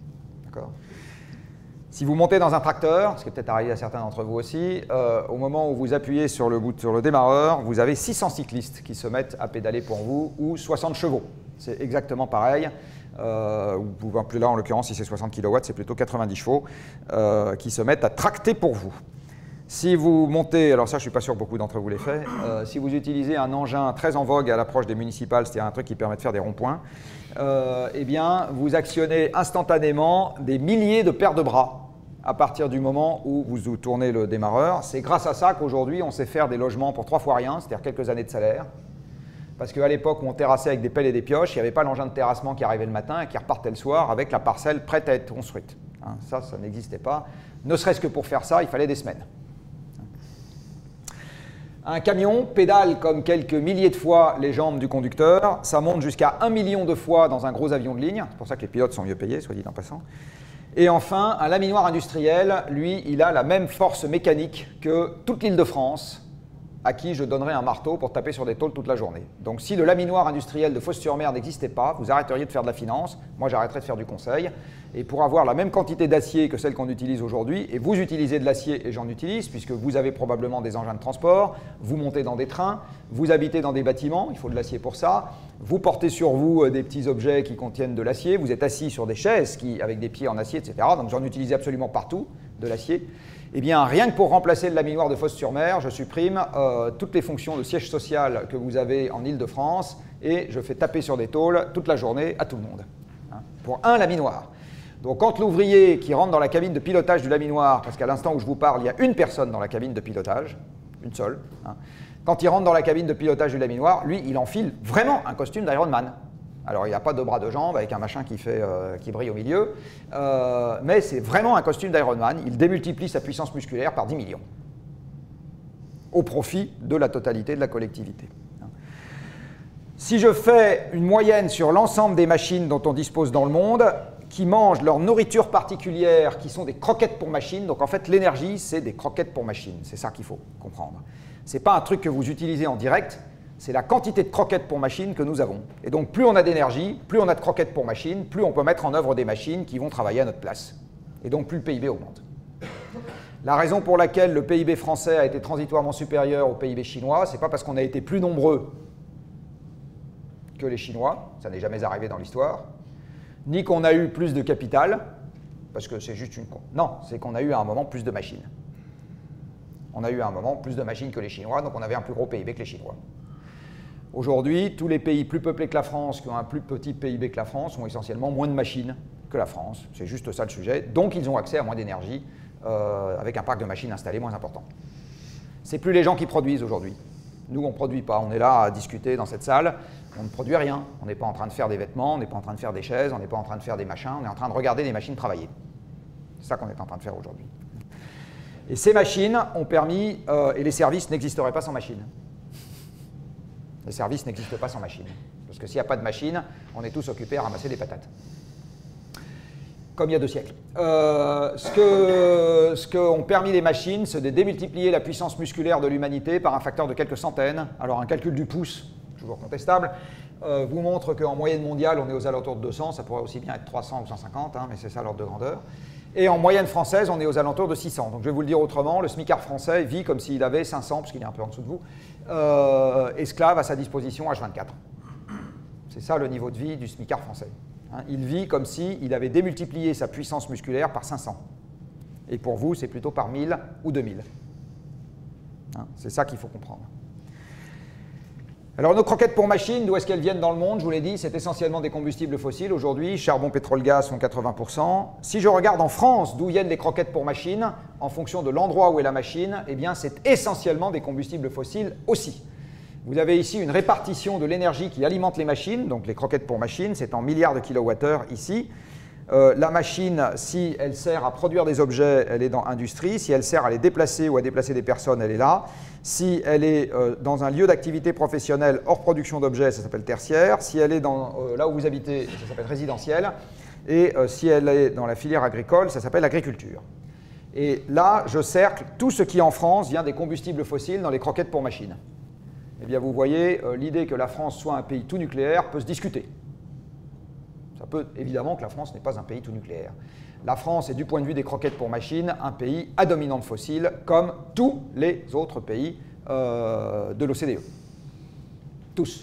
Si vous montez dans un tracteur, ce qui est peut-être arrivé à certains d'entre vous aussi, au moment où vous appuyez sur le démarreur, vous avez 600 cyclistes qui se mettent à pédaler pour vous, ou 60 chevaux. C'est exactement pareil. Plus là, en l'occurrence, si c'est 60 kW, c'est plutôt 90 chevaux qui se mettent à tracter pour vous. Si vous montez, alors ça, je ne suis pas sûr que beaucoup d'entre vous l'aient fait, si vous utilisez un engin très en vogue à l'approche des municipales, c'est-à-dire un truc qui permet de faire des ronds-points, eh bien, vous actionnez instantanément des milliers de paires de bras à partir du moment où vous tournez le démarreur. C'est grâce à ça qu'aujourd'hui, on sait faire des logements pour 3 fois rien, c'est-à-dire quelques années de salaire. Parce qu'à l'époque où on terrassait avec des pelles et des pioches, il n'y avait pas l'engin de terrassement qui arrivait le matin et qui repartait le soir avec la parcelle prête à être construite. Hein, ça n'existait pas. Ne serait-ce que pour faire ça, il fallait des semaines. Un camion pédale comme quelques milliers de fois les jambes du conducteur. Ça monte jusqu'à 1 million de fois dans un gros avion de ligne. C'est pour ça que les pilotes sont mieux payés, soit dit en passant. Et enfin, un laminoir industriel, lui, il a la même force mécanique que toute l'Île-de-France à qui je donnerais un marteau pour taper sur des tôles toute la journée. Donc si le laminoir industriel de Fos-sur-Mer n'existait pas, vous arrêteriez de faire de la finance, moi j'arrêterais de faire du conseil, et pour avoir la même quantité d'acier que celle qu'on utilise aujourd'hui, et vous utilisez de l'acier et j'en utilise, puisque vous avez probablement des engins de transport, vous montez dans des trains, vous habitez dans des bâtiments, il faut de l'acier pour ça, vous portez sur vous des petits objets qui contiennent de l'acier, vous êtes assis sur des chaises avec des pieds en acier, etc. Donc j'en utilise absolument partout, de l'acier. Eh bien, rien que pour remplacer le laminoir de Fos-sur-Mer, je supprime toutes les fonctions de siège social que vous avez en Île-de-France et je fais taper sur des tôles toute la journée à tout le monde, hein, pour un laminoir. Donc quand l'ouvrier qui rentre dans la cabine de pilotage du laminoir, parce qu'à l'instant où je vous parle, il y a une personne dans la cabine de pilotage, une seule, hein, quand il rentre dans la cabine de pilotage du laminoir, lui, il enfile vraiment un costume d'Iron Man. Alors, il n'y a pas de bras de jambes avec un machin qui brille au milieu, mais c'est vraiment un costume d'Iron Man. Il démultiplie sa puissance musculaire par 10 millions, au profit de la totalité de la collectivité. Si je fais une moyenne sur l'ensemble des machines dont on dispose dans le monde, qui mangent leur nourriture particulière, qui sont des croquettes pour machines, donc en fait, l'énergie, c'est des croquettes pour machines. C'est ça qu'il faut comprendre. Ce n'est pas un truc que vous utilisez en direct, c'est la quantité de croquettes pour machine que nous avons. Et donc, plus on a d'énergie, plus on a de croquettes pour machine, plus on peut mettre en œuvre des machines qui vont travailler à notre place. Et donc, plus le PIB augmente. La raison pour laquelle le PIB français a été transitoirement supérieur au PIB chinois, ce n'est pas parce qu'on a été plus nombreux que les Chinois, ça n'est jamais arrivé dans l'histoire, ni qu'on a eu plus de capital, parce que c'est juste une... Non, c'est qu'on a eu à un moment plus de machines. On a eu à un moment plus de machines que les Chinois, donc on avait un plus gros PIB que les Chinois. Aujourd'hui, tous les pays plus peuplés que la France, qui ont un plus petit PIB que la France, ont essentiellement moins de machines que la France. C'est juste ça le sujet. Donc, ils ont accès à moins d'énergie avec un parc de machines installé moins important. Ce n'est plus les gens qui produisent aujourd'hui. Nous, on ne produit pas. On est là à discuter dans cette salle. On ne produit rien. On n'est pas en train de faire des vêtements, on n'est pas en train de faire des chaises, on n'est pas en train de faire des machins. On est en train de regarder des machines travailler. C'est ça qu'on est en train de faire aujourd'hui. Et ces machines ont permis... et les services n'existeraient pas sans machines. Les services n'existent pas sans machine. Parce que s'il n'y a pas de machine, on est tous occupés à ramasser des patates. Comme il y a 2 siècles. Ce qu'ont permis les machines, c'est de démultiplier la puissance musculaire de l'humanité par un facteur de quelques centaines. Alors un calcul du pouce, toujours contestable, vous montre qu'en moyenne mondiale, on est aux alentours de 200, ça pourrait aussi bien être 300 ou 150, hein, mais c'est ça l'ordre de grandeur. Et en moyenne française, on est aux alentours de 600. Donc je vais vous le dire autrement, le smicard français vit comme s'il avait 500, parce qu'il est un peu en dessous de vous, esclaves à sa disposition H24. C'est ça le niveau de vie du smicard français. Hein, il vit comme s'il avait démultiplié sa puissance musculaire par 500. Et pour vous, c'est plutôt par 1000 ou 2000. Hein, c'est ça qu'il faut comprendre. Alors nos croquettes pour machines, d'où est-ce qu'elles viennent dans le monde? Je vous l'ai dit, c'est essentiellement des combustibles fossiles. Aujourd'hui, charbon, pétrole, gaz sont 80%. Si je regarde en France d'où viennent les croquettes pour machines, en fonction de l'endroit où est la machine, eh bien c'est essentiellement des combustibles fossiles aussi. Vous avez ici une répartition de l'énergie qui alimente les machines, donc les croquettes pour machines, c'est en milliards de kilowattheures ici. La machine, si elle sert à produire des objets, elle est dans industrie. Si elle sert à les déplacer ou à déplacer des personnes, elle est là. Si elle est dans un lieu d'activité professionnelle hors production d'objets, ça s'appelle tertiaire. Si elle est là où vous habitez, ça s'appelle résidentiel. Et si elle est dans la filière agricole, ça s'appelle agriculture. Et là, je cercle tout ce qui en France vient des combustibles fossiles dans les croquettes pour machines. Eh bien, vous voyez, l'idée que la France soit un pays tout nucléaire peut se discuter. Ça peut évidemment que la France n'est pas un pays tout nucléaire. La France est, du point de vue des croquettes pour machines, un pays à dominante fossile, comme tous les autres pays de l'OCDE. Tous.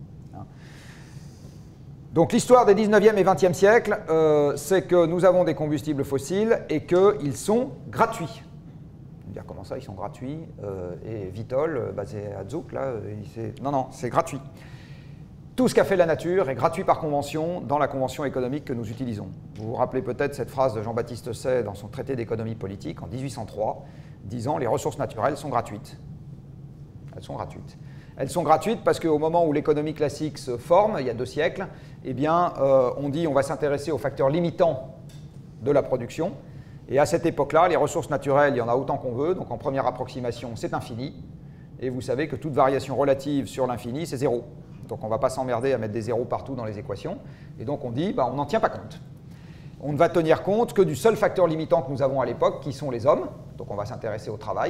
Donc l'histoire des 19e et 20e siècles, c'est que nous avons des combustibles fossiles et qu'ils sont gratuits. On va dire comment ça, ils sont gratuits, et Vitol, basé à Zug, là, non, c'est gratuit. Tout ce qu'a fait la nature est gratuit par convention dans la convention économique que nous utilisons. Vous vous rappelez peut-être cette phrase de Jean-Baptiste Say dans son traité d'économie politique en 1803, disant « les ressources naturelles sont gratuites ». Elles sont gratuites. Elles sont gratuites parce qu'au moment où l'économie classique se forme, il y a 2 siècles, eh bien, on dit on va s'intéresser aux facteurs limitants de la production. Et à cette époque-là, les ressources naturelles, il y en a autant qu'on veut. Donc en première approximation, c'est infini. Et vous savez que toute variation relative sur l'infini, c'est 0. Donc on ne va pas s'emmerder à mettre des zéros partout dans les équations. Et donc on dit, on n'en tient pas compte. On ne va tenir compte que du seul facteur limitant que nous avons à l'époque, qui sont les hommes. Donc on va s'intéresser au travail.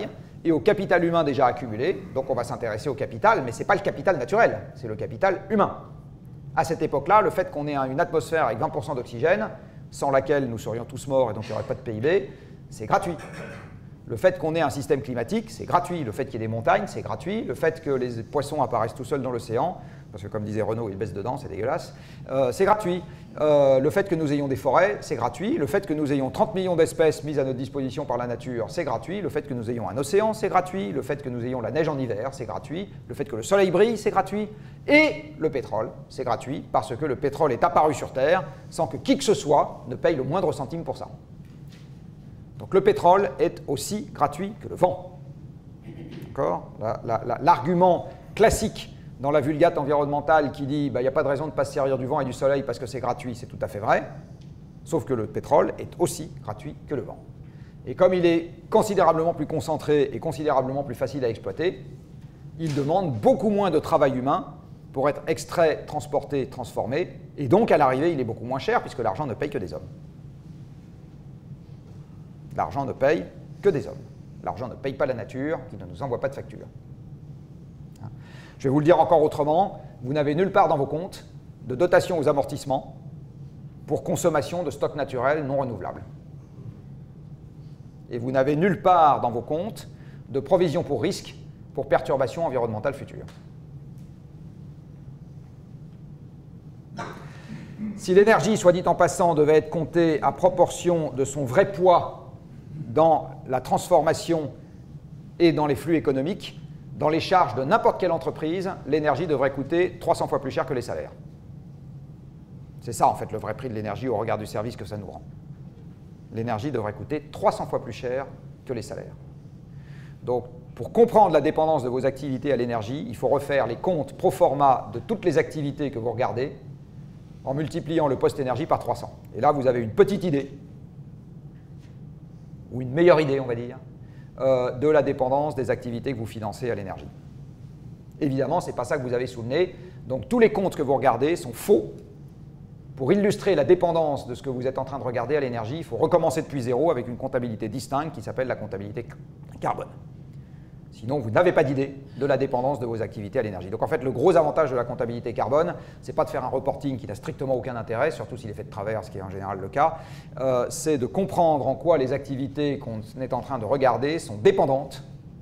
et au capital humain déjà accumulé. Donc on va s'intéresser au capital, mais ce n'est pas le capital naturel, c'est le capital humain. À cette époque-là, le fait qu'on ait une atmosphère avec 20% d'oxygène, sans laquelle nous serions tous morts et donc il n'y aurait pas de PIB, c'est gratuit. Le fait qu'on ait un système climatique, c'est gratuit. Le fait qu'il y ait des montagnes, c'est gratuit. Le fait que les poissons apparaissent tout seuls dans l'océan, parce que comme disait Renaud, ils baissent dedans, c'est dégueulasse, c'est gratuit. Le fait que nous ayons des forêts, c'est gratuit. Le fait que nous ayons 30 millions d'espèces mises à notre disposition par la nature, c'est gratuit. Le fait que nous ayons un océan, c'est gratuit. Le fait que nous ayons la neige en hiver, c'est gratuit. Le fait que le soleil brille, c'est gratuit. Et le pétrole, c'est gratuit, parce que le pétrole est apparu sur Terre sans que qui que ce soit ne paye le moindre centime pour ça. Donc le pétrole est aussi gratuit que le vent. D'accord ? L'argument classique dans la vulgate environnementale qui dit il n'y a pas de raison de ne pas se servir du vent et du soleil parce que c'est gratuit, c'est tout à fait vrai, sauf que le pétrole est aussi gratuit que le vent. Et comme il est considérablement plus concentré et considérablement plus facile à exploiter, il demande beaucoup moins de travail humain pour être extrait, transporté, transformé, et donc à l'arrivée il est beaucoup moins cher puisque l'argent ne paye que des hommes. L'argent ne paye que des hommes. L'argent ne paye pas la nature, qui ne nous envoie pas de facture. Je vais vous le dire encore autrement, vous n'avez nulle part dans vos comptes de dotation aux amortissements pour consommation de stocks naturels non renouvelables. Et vous n'avez nulle part dans vos comptes de provision pour risque pour perturbations environnementales futures. Si l'énergie, soit dit en passant, devait être comptée à proportion de son vrai poids dans la transformation et dans les flux économiques, dans les charges de n'importe quelle entreprise, l'énergie devrait coûter 300 fois plus cher que les salaires. C'est ça, en fait, le vrai prix de l'énergie au regard du service que ça nous rend. L'énergie devrait coûter 300 fois plus cher que les salaires. Donc, pour comprendre la dépendance de vos activités à l'énergie, il faut refaire les comptes pro forma de toutes les activités que vous regardez en multipliant le poste énergie par 300. Et là, vous avez une petite idée, ou une meilleure idée, on va dire, de la dépendance des activités que vous financez à l'énergie. Évidemment, ce n'est pas ça que vous avez sous le nez. Donc tous les comptes que vous regardez sont faux. Pour illustrer la dépendance de ce que vous êtes en train de regarder à l'énergie, il faut recommencer depuis zéro avec une comptabilité distincte qui s'appelle la comptabilité carbone. Sinon, vous n'avez pas d'idée de la dépendance de vos activités à l'énergie. Donc en fait, le gros avantage de la comptabilité carbone, ce n'est pas de faire un reporting qui n'a strictement aucun intérêt, surtout s'il est fait de travers, ce qui est en général le cas, c'est de comprendre en quoi les activités qu'on est en train de regarder sont dépendantes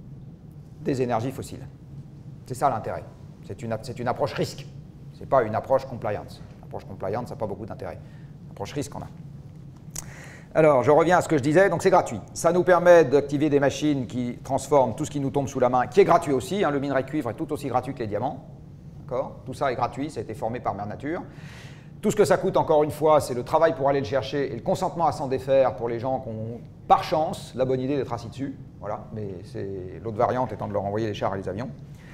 des énergies fossiles. C'est ça l'intérêt. C'est une approche risque, ce n'est pas une approche compliance. L'approche compliance, ça n'a pas beaucoup d'intérêt. L'approche risque, on a. Alors, je reviens à ce que je disais, donc c'est gratuit. Ça nous permet d'activer des machines qui transforment tout ce qui nous tombe sous la main, qui est gratuit aussi, le minerai de cuivre est tout aussi gratuit que les diamants. Tout ça est gratuit, ça a été formé par Mère Nature. Tout ce que ça coûte, encore une fois, c'est le travail pour aller le chercher et le consentement à s'en défaire pour les gens qui ont, par chance, la bonne idée d'être assis dessus. Voilà, mais l'autre variante étant de leur envoyer les chars et les avions.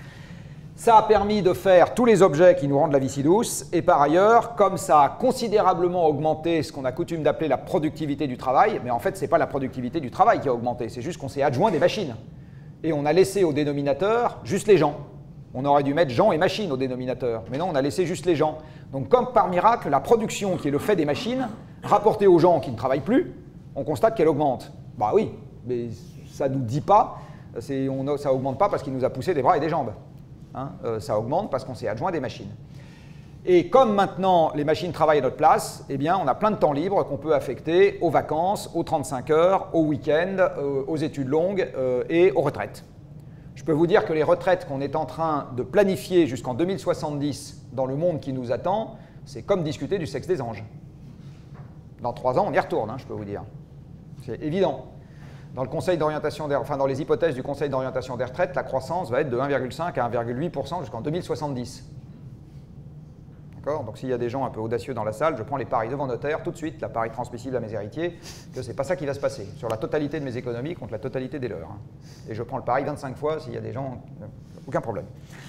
Ça a permis de faire tous les objets qui nous rendent la vie si douce, et par ailleurs, comme ça a considérablement augmenté ce qu'on a coutume d'appeler la productivité du travail, mais en fait, ce n'est pas la productivité du travail qui a augmenté, c'est juste qu'on s'est adjoint des machines. Et on a laissé au dénominateur juste les gens. On aurait dû mettre gens et machines au dénominateur, mais non, on a laissé juste les gens. Donc comme par miracle, la production qui est le fait des machines, rapportée aux gens qui ne travaillent plus, on constate qu'elle augmente. Bah oui, mais ça ne nous dit pas, ça n'augmente pas parce qu'il nous a poussé des bras et des jambes. Ça augmente parce qu'on s'est adjoint des machines. Et comme maintenant les machines travaillent à notre place, eh bien on a plein de temps libre qu'on peut affecter aux vacances, aux 35 heures, aux week-ends, aux études longues et aux retraites. Je peux vous dire que les retraites qu'on est en train de planifier jusqu'en 2070 dans le monde qui nous attend, c'est comme discuter du sexe des anges. Dans 3 ans, on y retourne, je peux vous dire. C'est évident. Dans le conseil d'orientation dans les hypothèses du Conseil d'orientation des retraites, la croissance va être de 1,5 à 1,8% jusqu'en 2070. D'accord ? Donc s'il y a des gens un peu audacieux dans la salle, je prends les paris devant notaire tout de suite, la pari transmissible à mes héritiers, que ce n'est pas ça qui va se passer, sur la totalité de mes économies contre la totalité des leurs. Et je prends le pari 25 fois s'il y a des gens, aucun problème.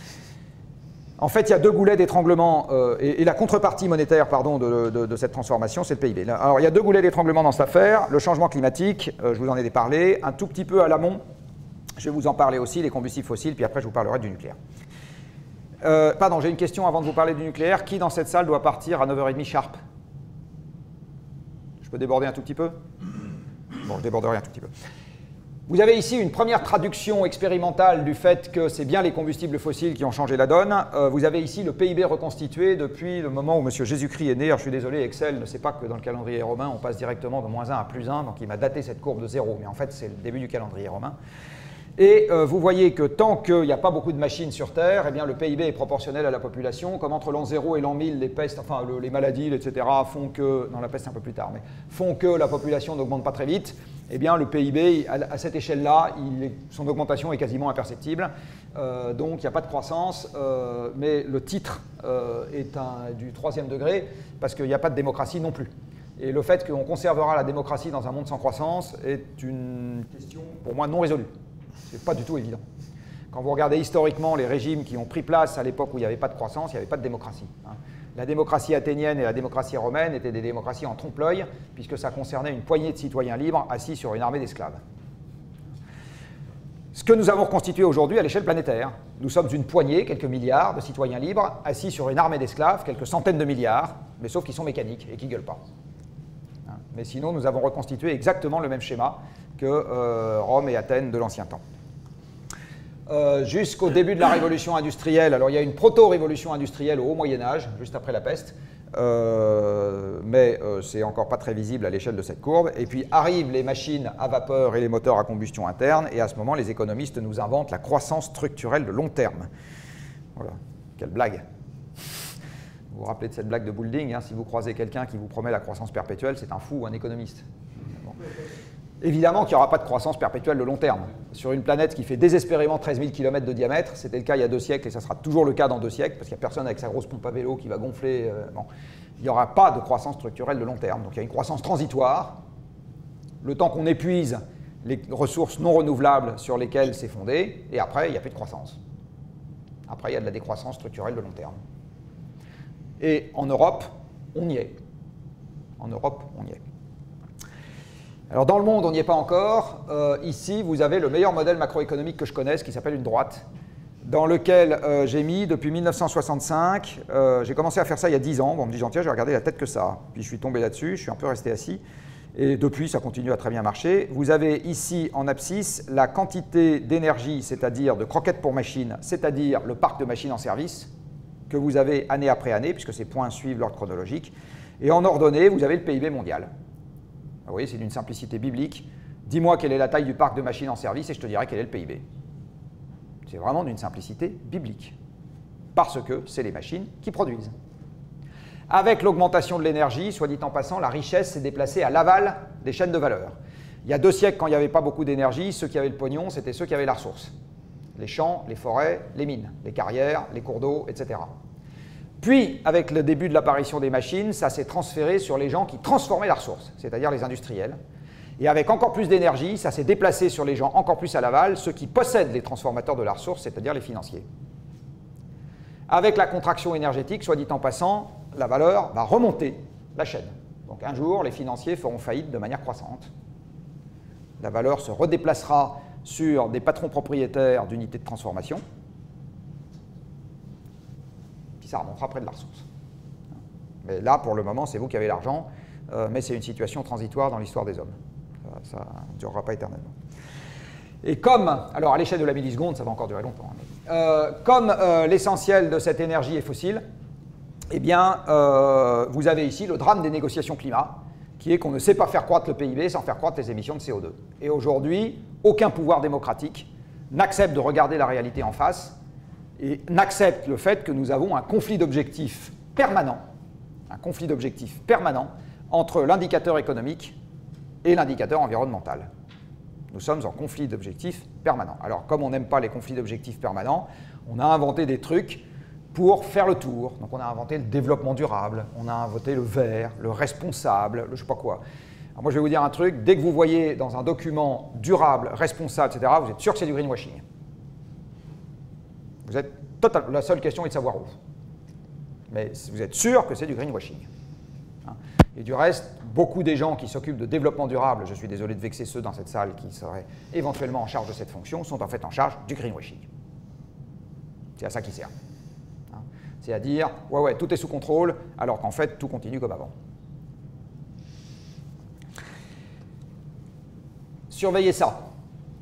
En fait, il y a 2 goulets d'étranglement, et la contrepartie monétaire de cette transformation, c'est le PIB. Alors, il y a 2 goulets d'étranglement dans cette affaire, le changement climatique, je vous en ai parlé, un tout petit peu à l'amont, je vais vous en parler aussi, les combustibles fossiles, puis après je vous parlerai du nucléaire. Pardon, j'ai une question avant de vous parler du nucléaire. Qui dans cette salle doit partir à 9h30 sharp? Je peux déborder un tout petit peu? Bon, je déborderai un tout petit peu. Vous avez ici une première traduction expérimentale du fait que c'est bien les combustibles fossiles qui ont changé la donne. Vous avez ici le PIB reconstitué depuis le moment où M. Jésus-Christ est né. Alors, je suis désolé, Excel ne sait pas que dans le calendrier romain, on passe directement de -1 à +1, donc il m'a daté cette courbe de 0, mais en fait, c'est le début du calendrier romain. Et vous voyez que tant qu'il n'y a pas beaucoup de machines sur Terre, eh bien, le PIB est proportionnel à la population. Comme entre l'an 0 et l'an 1000, les pestes, enfin les maladies, etc., font que, non la peste un peu plus tard, mais font que la population n'augmente pas très vite, eh bien le PIB, à cette échelle-là, son augmentation est quasiment imperceptible. Donc il n'y a pas de croissance, mais le titre est du 3e degré, parce qu'il n'y a pas de démocratie non plus. Et le fait qu'on conservera la démocratie dans un monde sans croissance est une question, pour moi, non résolue. C'est pas du tout évident. Quand vous regardez historiquement les régimes qui ont pris place à l'époque où il n'y avait pas de croissance, il n'y avait pas de démocratie. La démocratie athénienne et la démocratie romaine étaient des démocraties en trompe-l'œil, puisque ça concernait une poignée de citoyens libres assis sur une armée d'esclaves. Ce que nous avons reconstitué aujourd'hui à l'échelle planétaire, nous sommes une poignée, quelques milliards de citoyens libres, assis sur une armée d'esclaves, quelques centaines de milliards, mais sauf qu'ils sont mécaniques et qu'ils ne gueulent pas. Mais sinon, nous avons reconstitué exactement le même schéma que Rome et Athènes de l'ancien temps. Jusqu'au début de la révolution industrielle. Alors il y a une proto-révolution industrielle au haut Moyen-Âge, juste après la peste, mais c'est encore pas très visible à l'échelle de cette courbe. Et puis arrivent les machines à vapeur et les moteurs à combustion interne, et à ce moment, les économistes nous inventent la croissance structurelle de long terme. Voilà, quelle blague! Vous vous rappelez de cette blague de Boulding, hein, si vous croisez quelqu'un qui vous promet la croissance perpétuelle, c'est un fou ou un économiste. Bon. Évidemment qu'il n'y aura pas de croissance perpétuelle de long terme. Sur une planète qui fait désespérément 13 000 km de diamètre, c'était le cas il y a 2 siècles et ça sera toujours le cas dans 2 siècles, parce qu'il n'y a personne avec sa grosse pompe à vélo qui va gonfler. Bon. Il n'y aura pas de croissance structurelle de long terme. Donc il y a une croissance transitoire, le temps qu'on épuise les ressources non renouvelables sur lesquelles c'est fondé, et après, il n'y a plus de croissance. Après, il y a de la décroissance structurelle de long terme. Et en Europe, on y est. En Europe, on y est. Alors dans le monde, on n'y est pas encore. Ici, vous avez le meilleur modèle macroéconomique que je connaisse, qui s'appelle une droite, dans lequel j'ai mis, depuis 1965, j'ai commencé à faire ça il y a 10 ans. Bon, on me dit, Jean-Pierre, j'ai regardé la tête que ça. Puis je suis tombé là-dessus, je suis un peu resté assis. Et depuis, ça continue à très bien marcher. Vous avez ici, en abscisse, la quantité d'énergie, c'est-à-dire de croquettes pour machines, c'est-à-dire le parc de machines en service, que vous avez année après année, puisque ces points suivent l'ordre chronologique. Et en ordonnée, vous avez le PIB mondial. Vous voyez, c'est d'une simplicité biblique. Dis-moi quelle est la taille du parc de machines en service et je te dirai quel est le PIB. C'est vraiment d'une simplicité biblique. Parce que c'est les machines qui produisent. Avec l'augmentation de l'énergie, soit dit en passant, la richesse s'est déplacée à l'aval des chaînes de valeur. Il y a 2 siècles, quand il n'y avait pas beaucoup d'énergie, ceux qui avaient le pognon, c'était ceux qui avaient la ressource. Les champs, les forêts, les mines, les carrières, les cours d'eau, etc. Puis, avec le début de l'apparition des machines, ça s'est transféré sur les gens qui transformaient la ressource, c'est-à-dire les industriels. Et avec encore plus d'énergie, ça s'est déplacé sur les gens encore plus à l'aval, ceux qui possèdent les transformateurs de la ressource, c'est-à-dire les financiers. Avec la contraction énergétique, soit dit en passant, la valeur va remonter la chaîne. Donc un jour, les financiers feront faillite de manière croissante. La valeur se redéplacera sur des patrons propriétaires d'unités de transformation. Ça remontera près de la ressource. Mais là, pour le moment, c'est vous qui avez l'argent, mais c'est une situation transitoire dans l'histoire des hommes. Ça ne durera pas éternellement. Et comme, alors à l'échelle de la milliseconde, ça va encore durer longtemps, mais, comme l'essentiel de cette énergie est fossile, eh bien, vous avez ici le drame des négociations climat, qui est qu'on ne sait pas faire croître le PIB sans faire croître les émissions de CO2. Et aujourd'hui, aucun pouvoir démocratique n'accepte de regarder la réalité en face et n'accepte le fait que nous avons un conflit d'objectifs permanent, entre l'indicateur économique et l'indicateur environnemental. Nous sommes en conflit d'objectifs permanent. Alors, comme on n'aime pas les conflits d'objectifs permanents, on a inventé des trucs pour faire le tour. Donc, on a inventé le développement durable, on a inventé le vert, le responsable, le je ne sais pas quoi. Alors, moi, je vais vous dire un truc, dès que vous voyez dans un document durable, responsable, etc., vous êtes sûr que c'est du greenwashing. Vous êtes la seule question est de savoir où. Mais vous êtes sûr que c'est du greenwashing. Et du reste, beaucoup des gens qui s'occupent de développement durable, je suis désolé de vexer ceux dans cette salle qui seraient éventuellement en charge de cette fonction, sont en fait en charge du greenwashing. C'est à ça qu'ils servent. C'est à dire, ouais, tout est sous contrôle, alors qu'en fait, tout continue comme avant. Surveillez ça.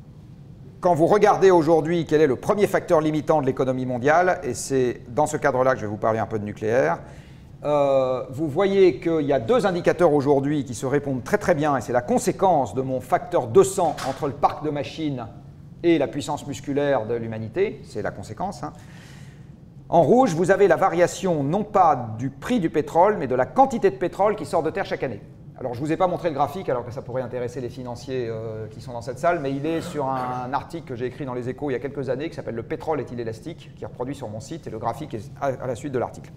quand vous regardez aujourd'hui quel est le premier facteur limitant de l'économie mondiale, et c'est dans ce cadre-là que je vais vous parler un peu de nucléaire, vous voyez qu'il y a deux indicateurs aujourd'hui qui se répondent très très bien, et c'est la conséquence de mon facteur 200 entre le parc de machines et la puissance musculaire de l'humanité, c'est la conséquence. Hein. En rouge, vous avez la variation non pas du prix du pétrole, mais de la quantité de pétrole qui sort de terre chaque année. Alors je ne vous ai pas montré le graphique, alors que ça pourrait intéresser les financiers qui sont dans cette salle, mais il est sur un article que j'ai écrit dans Les Échos il y a quelques années, qui s'appelle « Le pétrole est-il élastique ?», qui est reproduit sur mon site, et le graphique est à la suite de l'article.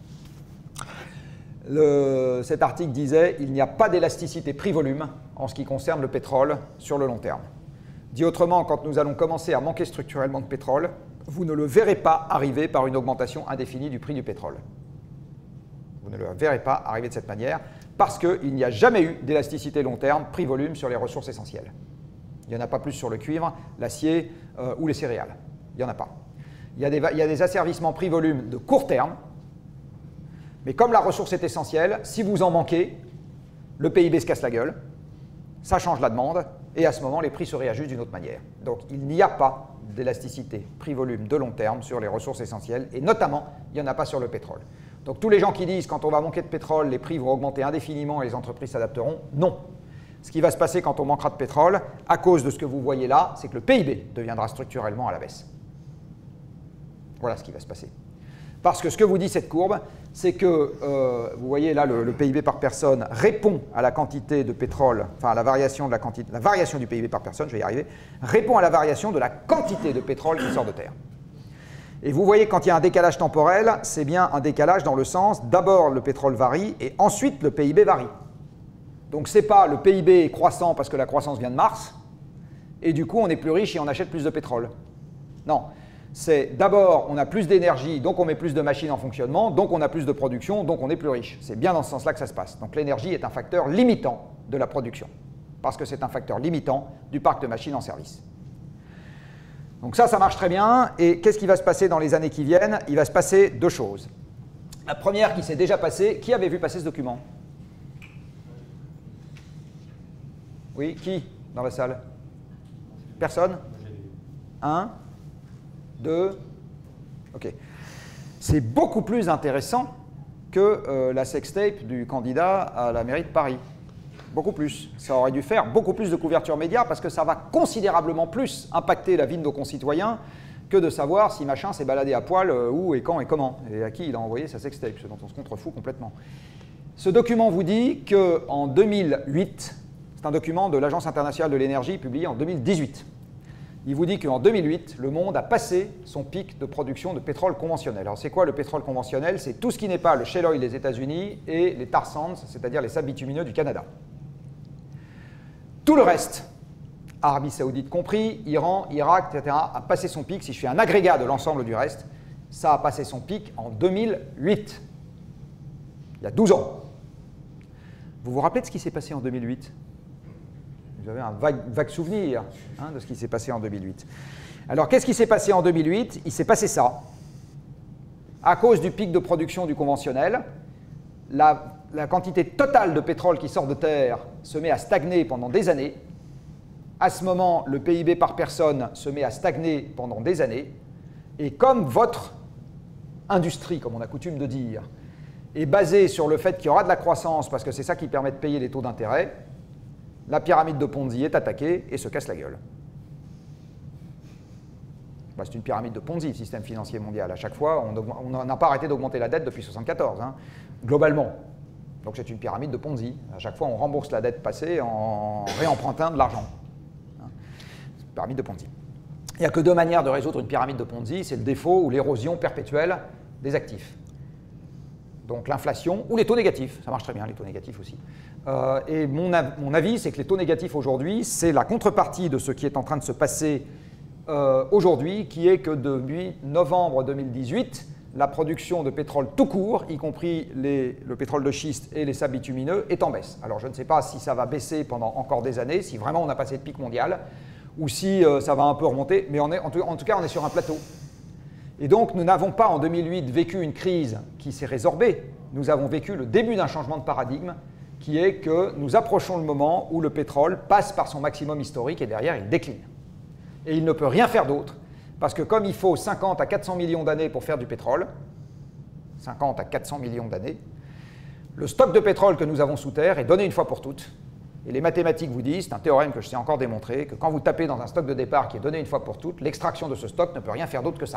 Cet article disait « Il n'y a pas d'élasticité prix-volume en ce qui concerne le pétrole sur le long terme ». Dit autrement, quand nous allons commencer à manquer structurellement de pétrole, vous ne le verrez pas arriver par une augmentation indéfinie du prix du pétrole. Vous ne le verrez pas arriver de cette manière parce qu'il n'y a jamais eu d'élasticité long terme, prix-volume sur les ressources essentielles. Il n'y en a pas plus sur le cuivre, l'acier ou les céréales. Il n'y en a pas. Il y a des asservissements prix-volume de court terme, mais comme la ressource est essentielle, si vous en manquez, le PIB se casse la gueule, ça change la demande, et à ce moment, les prix se réajustent d'une autre manière. Donc, il n'y a pas d'élasticité prix-volume de long terme sur les ressources essentielles, et notamment, il n'y en a pas sur le pétrole. Donc, tous les gens qui disent quand on va manquer de pétrole, les prix vont augmenter indéfiniment et les entreprises s'adapteront, non. Ce qui va se passer quand on manquera de pétrole, à cause de ce que vous voyez là, c'est que le PIB deviendra structurellement à la baisse. Voilà ce qui va se passer. Parce que ce que vous dit cette courbe, c'est que, vous voyez là, le PIB par personne répond à la quantité de pétrole, enfin à la variation du PIB par personne, je vais y arriver, répond à la variation de la quantité de pétrole qui sort de terre. Et vous voyez, quand il y a un décalage temporel, c'est bien un décalage dans le sens, d'abord le pétrole varie et ensuite le PIB varie. Donc ce n'est pas le PIB est croissant parce que la croissance vient de Mars, et du coup on est plus riche et on achète plus de pétrole. Non. C'est d'abord, on a plus d'énergie, donc on met plus de machines en fonctionnement, donc on a plus de production, donc on est plus riche. C'est bien dans ce sens-là que ça se passe. Donc l'énergie est un facteur limitant de la production, parce que c'est un facteur limitant du parc de machines en service. Donc ça marche très bien. Et qu'est-ce qui va se passer dans les années qui viennent? Il va se passer deux choses. La première qui s'est déjà passée, qui avait vu passer ce document? Oui, qui dans la salle? Personne? Un? Deux. OK. C'est beaucoup plus intéressant que la sextape du candidat à la mairie de Paris. Beaucoup plus. Ça aurait dû faire beaucoup plus de couverture média parce que ça va considérablement plus impacter la vie de nos concitoyens que de savoir si machin s'est baladé à poil où et quand et comment, et à qui il a envoyé sa sextape, ce dont on se contrefout complètement. Ce document vous dit qu'en 2008, c'est un document de l'Agence internationale de l'énergie publié en 2018. Il vous dit qu'en 2008, le monde a passé son pic de production de pétrole conventionnel. Alors c'est quoi le pétrole conventionnel? C'est tout ce qui n'est pas le shale oil des États-Unis et les tar sands, c'est-à-dire les sables bitumineux du Canada. Tout le reste, Arabie Saoudite compris, Iran, Irak, etc., a passé son pic. Si je fais un agrégat de l'ensemble du reste, ça a passé son pic en 2008. Il y a 12 ans. Vous vous rappelez de ce qui s'est passé en 2008? Vous avez un vague souvenir de ce qui s'est passé en 2008. Alors, qu'est-ce qui s'est passé en 2008? Il s'est passé ça. À cause du pic de production du conventionnel, la quantité totale de pétrole qui sort de terre se met à stagner pendant des années. À ce moment, le PIB par personne se met à stagner pendant des années. Et comme votre industrie, comme on a coutume de dire, est basée sur le fait qu'il y aura de la croissance parce que c'est ça qui permet de payer les taux d'intérêt, la pyramide de Ponzi est attaquée et se casse la gueule. Ben, c'est une pyramide de Ponzi, le système financier mondial. À chaque fois, on n'a pas arrêté d'augmenter la dette depuis 1974, globalement. Donc c'est une pyramide de Ponzi. À chaque fois, on rembourse la dette passée en réempruntant de l'argent. C'est une pyramide de Ponzi. Il n'y a que deux manières de résoudre une pyramide de Ponzi, c'est le défaut ou l'érosion perpétuelle des actifs. Donc l'inflation ou les taux négatifs, ça marche très bien, les taux négatifs aussi. Et mon avis, c'est que les taux négatifs aujourd'hui, c'est la contrepartie de ce qui est en train de se passer aujourd'hui, qui est que depuis novembre 2018, la production de pétrole tout court, y compris le pétrole de schiste et les sables bitumineux, est en baisse. Alors je ne sais pas si ça va baisser pendant encore des années, si vraiment on a passé le pic mondial, ou si ça va un peu remonter, mais en tout cas on est sur un plateau. Et donc nous n'avons pas en 2008 vécu une crise qui s'est résorbée, nous avons vécu le début d'un changement de paradigme qui est que nous approchons le moment où le pétrole passe par son maximum historique et derrière il décline. Et il ne peut rien faire d'autre, parce que comme il faut 50 à 400 millions d'années pour faire du pétrole, 50 à 400 millions d'années, le stock de pétrole que nous avons sous terre est donné une fois pour toutes. Et les mathématiques vous disent, c'est un théorème que je sais encore démontrer, que quand vous tapez dans un stock de départ qui est donné une fois pour toutes, l'extraction de ce stock ne peut rien faire d'autre que ça.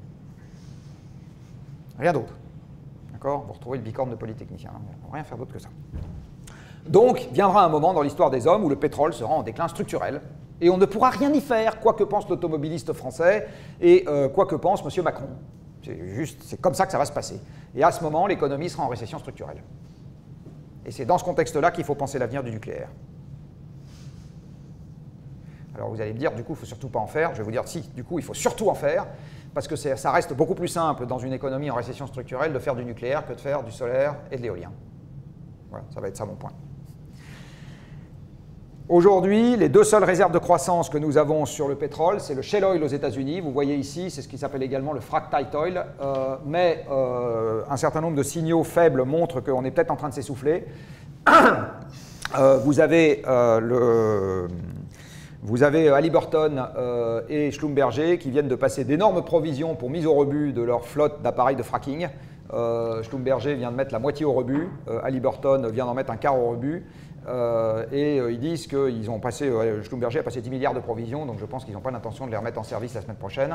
Rien d'autre. D'accord? Vous retrouvez le bicorne de Polytechnicien, hein, on ne peut rien faire d'autre que ça. Donc, viendra un moment dans l'histoire des hommes où le pétrole sera en déclin structurel, et on ne pourra rien y faire, quoi que pense l'automobiliste français, et quoi que pense M. Macron. C'est comme ça que ça va se passer. Et à ce moment, l'économie sera en récession structurelle. Et c'est dans ce contexte-là qu'il faut penser l'avenir du nucléaire. Alors vous allez me dire, du coup, il ne faut surtout pas en faire. Je vais vous dire, si, du coup, il faut surtout en faire, parce que ça reste beaucoup plus simple dans une économie en récession structurelle de faire du nucléaire que de faire du solaire et de l'éolien. Voilà, ça va être ça mon point. Aujourd'hui, les deux seules réserves de croissance que nous avons sur le pétrole, c'est le shale oil aux États-Unis. Vous voyez ici, c'est ce qui s'appelle également le frac tight oil. Mais un certain nombre de signaux faibles montrent qu'on est peut-être en train de s'essouffler. Vous avez Halliburton et Schlumberger qui viennent de passer d'énormes provisions pour mise au rebut de leur flotte d'appareils de fracking. Schlumberger vient de mettre la moitié au rebut, Halliburton vient d'en mettre un quart au rebut. Ils disent qu'ils ont passé, Schlumberger a passé 10 milliards de provisions, donc je pense qu'ils n'ont pas l'intention de les remettre en service la semaine prochaine.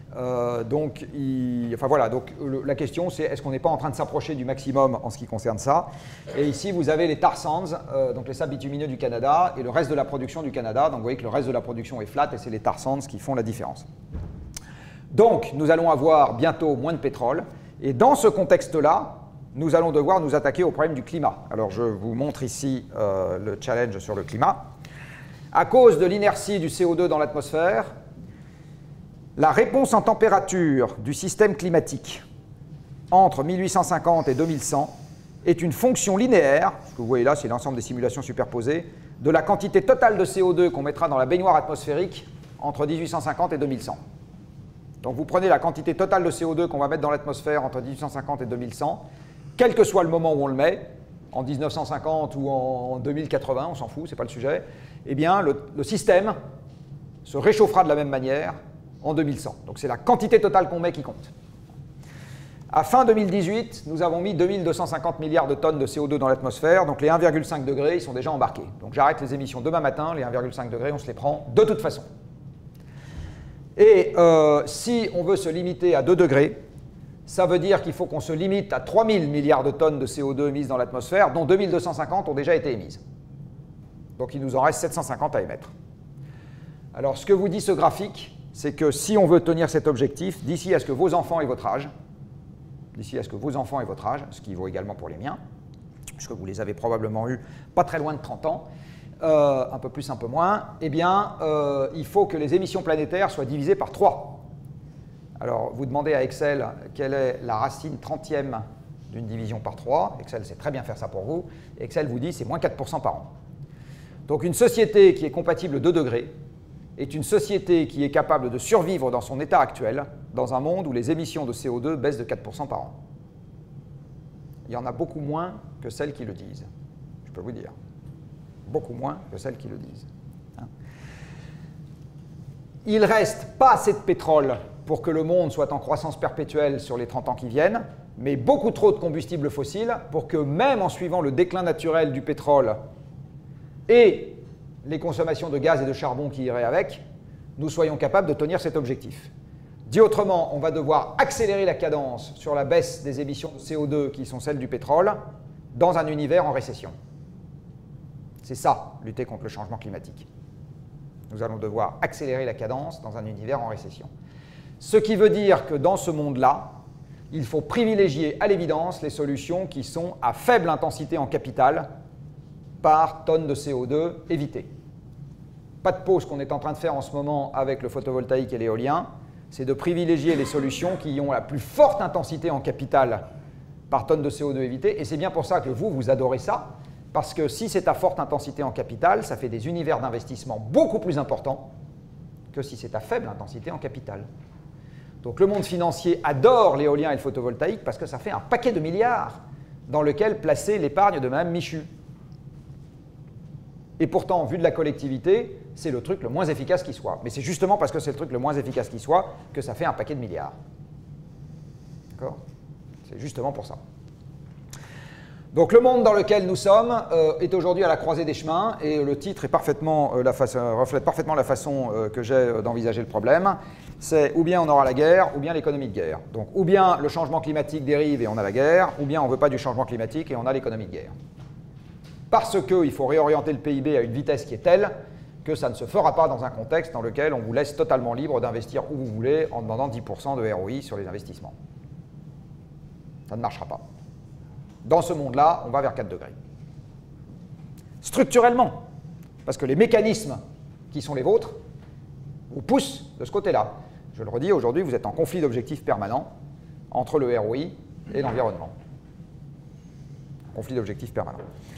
La question c'est, est-ce qu'on n'est pas en train de s'approcher du maximum en ce qui concerne ça? Et ici, vous avez les tar sands, donc les sables bitumineux du Canada, et le reste de la production du Canada. Donc vous voyez que le reste de la production est flat, et c'est les tar sands qui font la différence. Donc, nous allons avoir bientôt moins de pétrole, et dans ce contexte-là, nous allons devoir nous attaquer au problème du climat. Alors je vous montre ici le challenge sur le climat. À cause de l'inertie du CO2 dans l'atmosphère, la réponse en température du système climatique entre 1850 et 2100 est une fonction linéaire, ce que vous voyez là, c'est l'ensemble des simulations superposées, de la quantité totale de CO2 qu'on mettra dans la baignoire atmosphérique entre 1850 et 2100. Donc vous prenez la quantité totale de CO2 qu'on va mettre dans l'atmosphère entre 1850 et 2100, quel que soit le moment où on le met, en 1950 ou en 2080, on s'en fout, c'est pas le sujet, eh bien le système se réchauffera de la même manière en 2100. Donc c'est la quantité totale qu'on met qui compte. À fin 2018, nous avons mis 2250 milliards de tonnes de CO2 dans l'atmosphère, donc les 1,5 degrés, ils sont déjà embarqués. Donc j'arrête les émissions demain matin, les 1,5 degrés, on se les prend de toute façon. Et si on veut se limiter à 2 degrés, ça veut dire qu'il faut qu'on se limite à 3000 milliards de tonnes de CO2 émises dans l'atmosphère, dont 2250 ont déjà été émises. Donc il nous en reste 750 à émettre. Alors ce que vous dit ce graphique, c'est que si on veut tenir cet objectif, d'ici à ce que vos enfants aient votre âge, ce qui vaut également pour les miens, puisque vous les avez probablement eus pas très loin de 30 ans, un peu plus, un peu moins, eh bien il faut que les émissions planétaires soient divisées par 3. Alors, vous demandez à Excel quelle est la racine 30e d'une division par 3. Excel sait très bien faire ça pour vous. Excel vous dit c'est moins 4% par an. Donc, une société qui est compatible 2 degrés est une société qui est capable de survivre dans son état actuel, dans un monde où les émissions de CO2 baissent de 4% par an. Il y en a beaucoup moins que celles qui le disent. Je peux vous dire. Beaucoup moins que celles qui le disent. Il ne reste pas assez de pétrole pour que le monde soit en croissance perpétuelle sur les 30 ans qui viennent, mais beaucoup trop de combustibles fossiles pour que même en suivant le déclin naturel du pétrole et les consommations de gaz et de charbon qui iraient avec, nous soyons capables de tenir cet objectif. Dit autrement, on va devoir accélérer la cadence sur la baisse des émissions de CO2 qui sont celles du pétrole dans un univers en récession. C'est ça, lutter contre le changement climatique. Nous allons devoir accélérer la cadence dans un univers en récession. Ce qui veut dire que dans ce monde-là, il faut privilégier à l'évidence les solutions qui sont à faible intensité en capital par tonne de CO2 évitée. Pas de pause qu'on est en train de faire en ce moment avec le photovoltaïque et l'éolien, c'est de privilégier les solutions qui ont la plus forte intensité en capital par tonne de CO2 évitée, et c'est bien pour ça que vous adorez ça, parce que si c'est à forte intensité en capital, ça fait des univers d'investissement beaucoup plus importants que si c'est à faible intensité en capital. Donc le monde financier adore l'éolien et le photovoltaïque parce que ça fait un paquet de milliards dans lequel placer l'épargne de Mme Michu. Et pourtant, vu de la collectivité, c'est le truc le moins efficace qui soit. Mais c'est justement parce que c'est le truc le moins efficace qui soit que ça fait un paquet de milliards. D'accord? C'est justement pour ça. Donc le monde dans lequel nous sommes est aujourd'hui à la croisée des chemins, et le titre est parfaitement, reflète parfaitement la façon que j'ai d'envisager le problème. C'est ou bien on aura la guerre, ou bien l'économie de guerre. Donc ou bien le changement climatique dérive et on a la guerre, ou bien on ne veut pas du changement climatique et on a l'économie de guerre. Parce qu'il faut réorienter le PIB à une vitesse qui est telle que ça ne se fera pas dans un contexte dans lequel on vous laisse totalement libre d'investir où vous voulez en demandant 10% de ROI sur les investissements. Ça ne marchera pas. Dans ce monde-là, on va vers 4 degrés. Structurellement, parce que les mécanismes qui sont les vôtres vous poussent de ce côté-là. Je le redis, aujourd'hui, vous êtes en conflit d'objectifs permanent entre le ROI et l'environnement. Conflit d'objectifs permanent.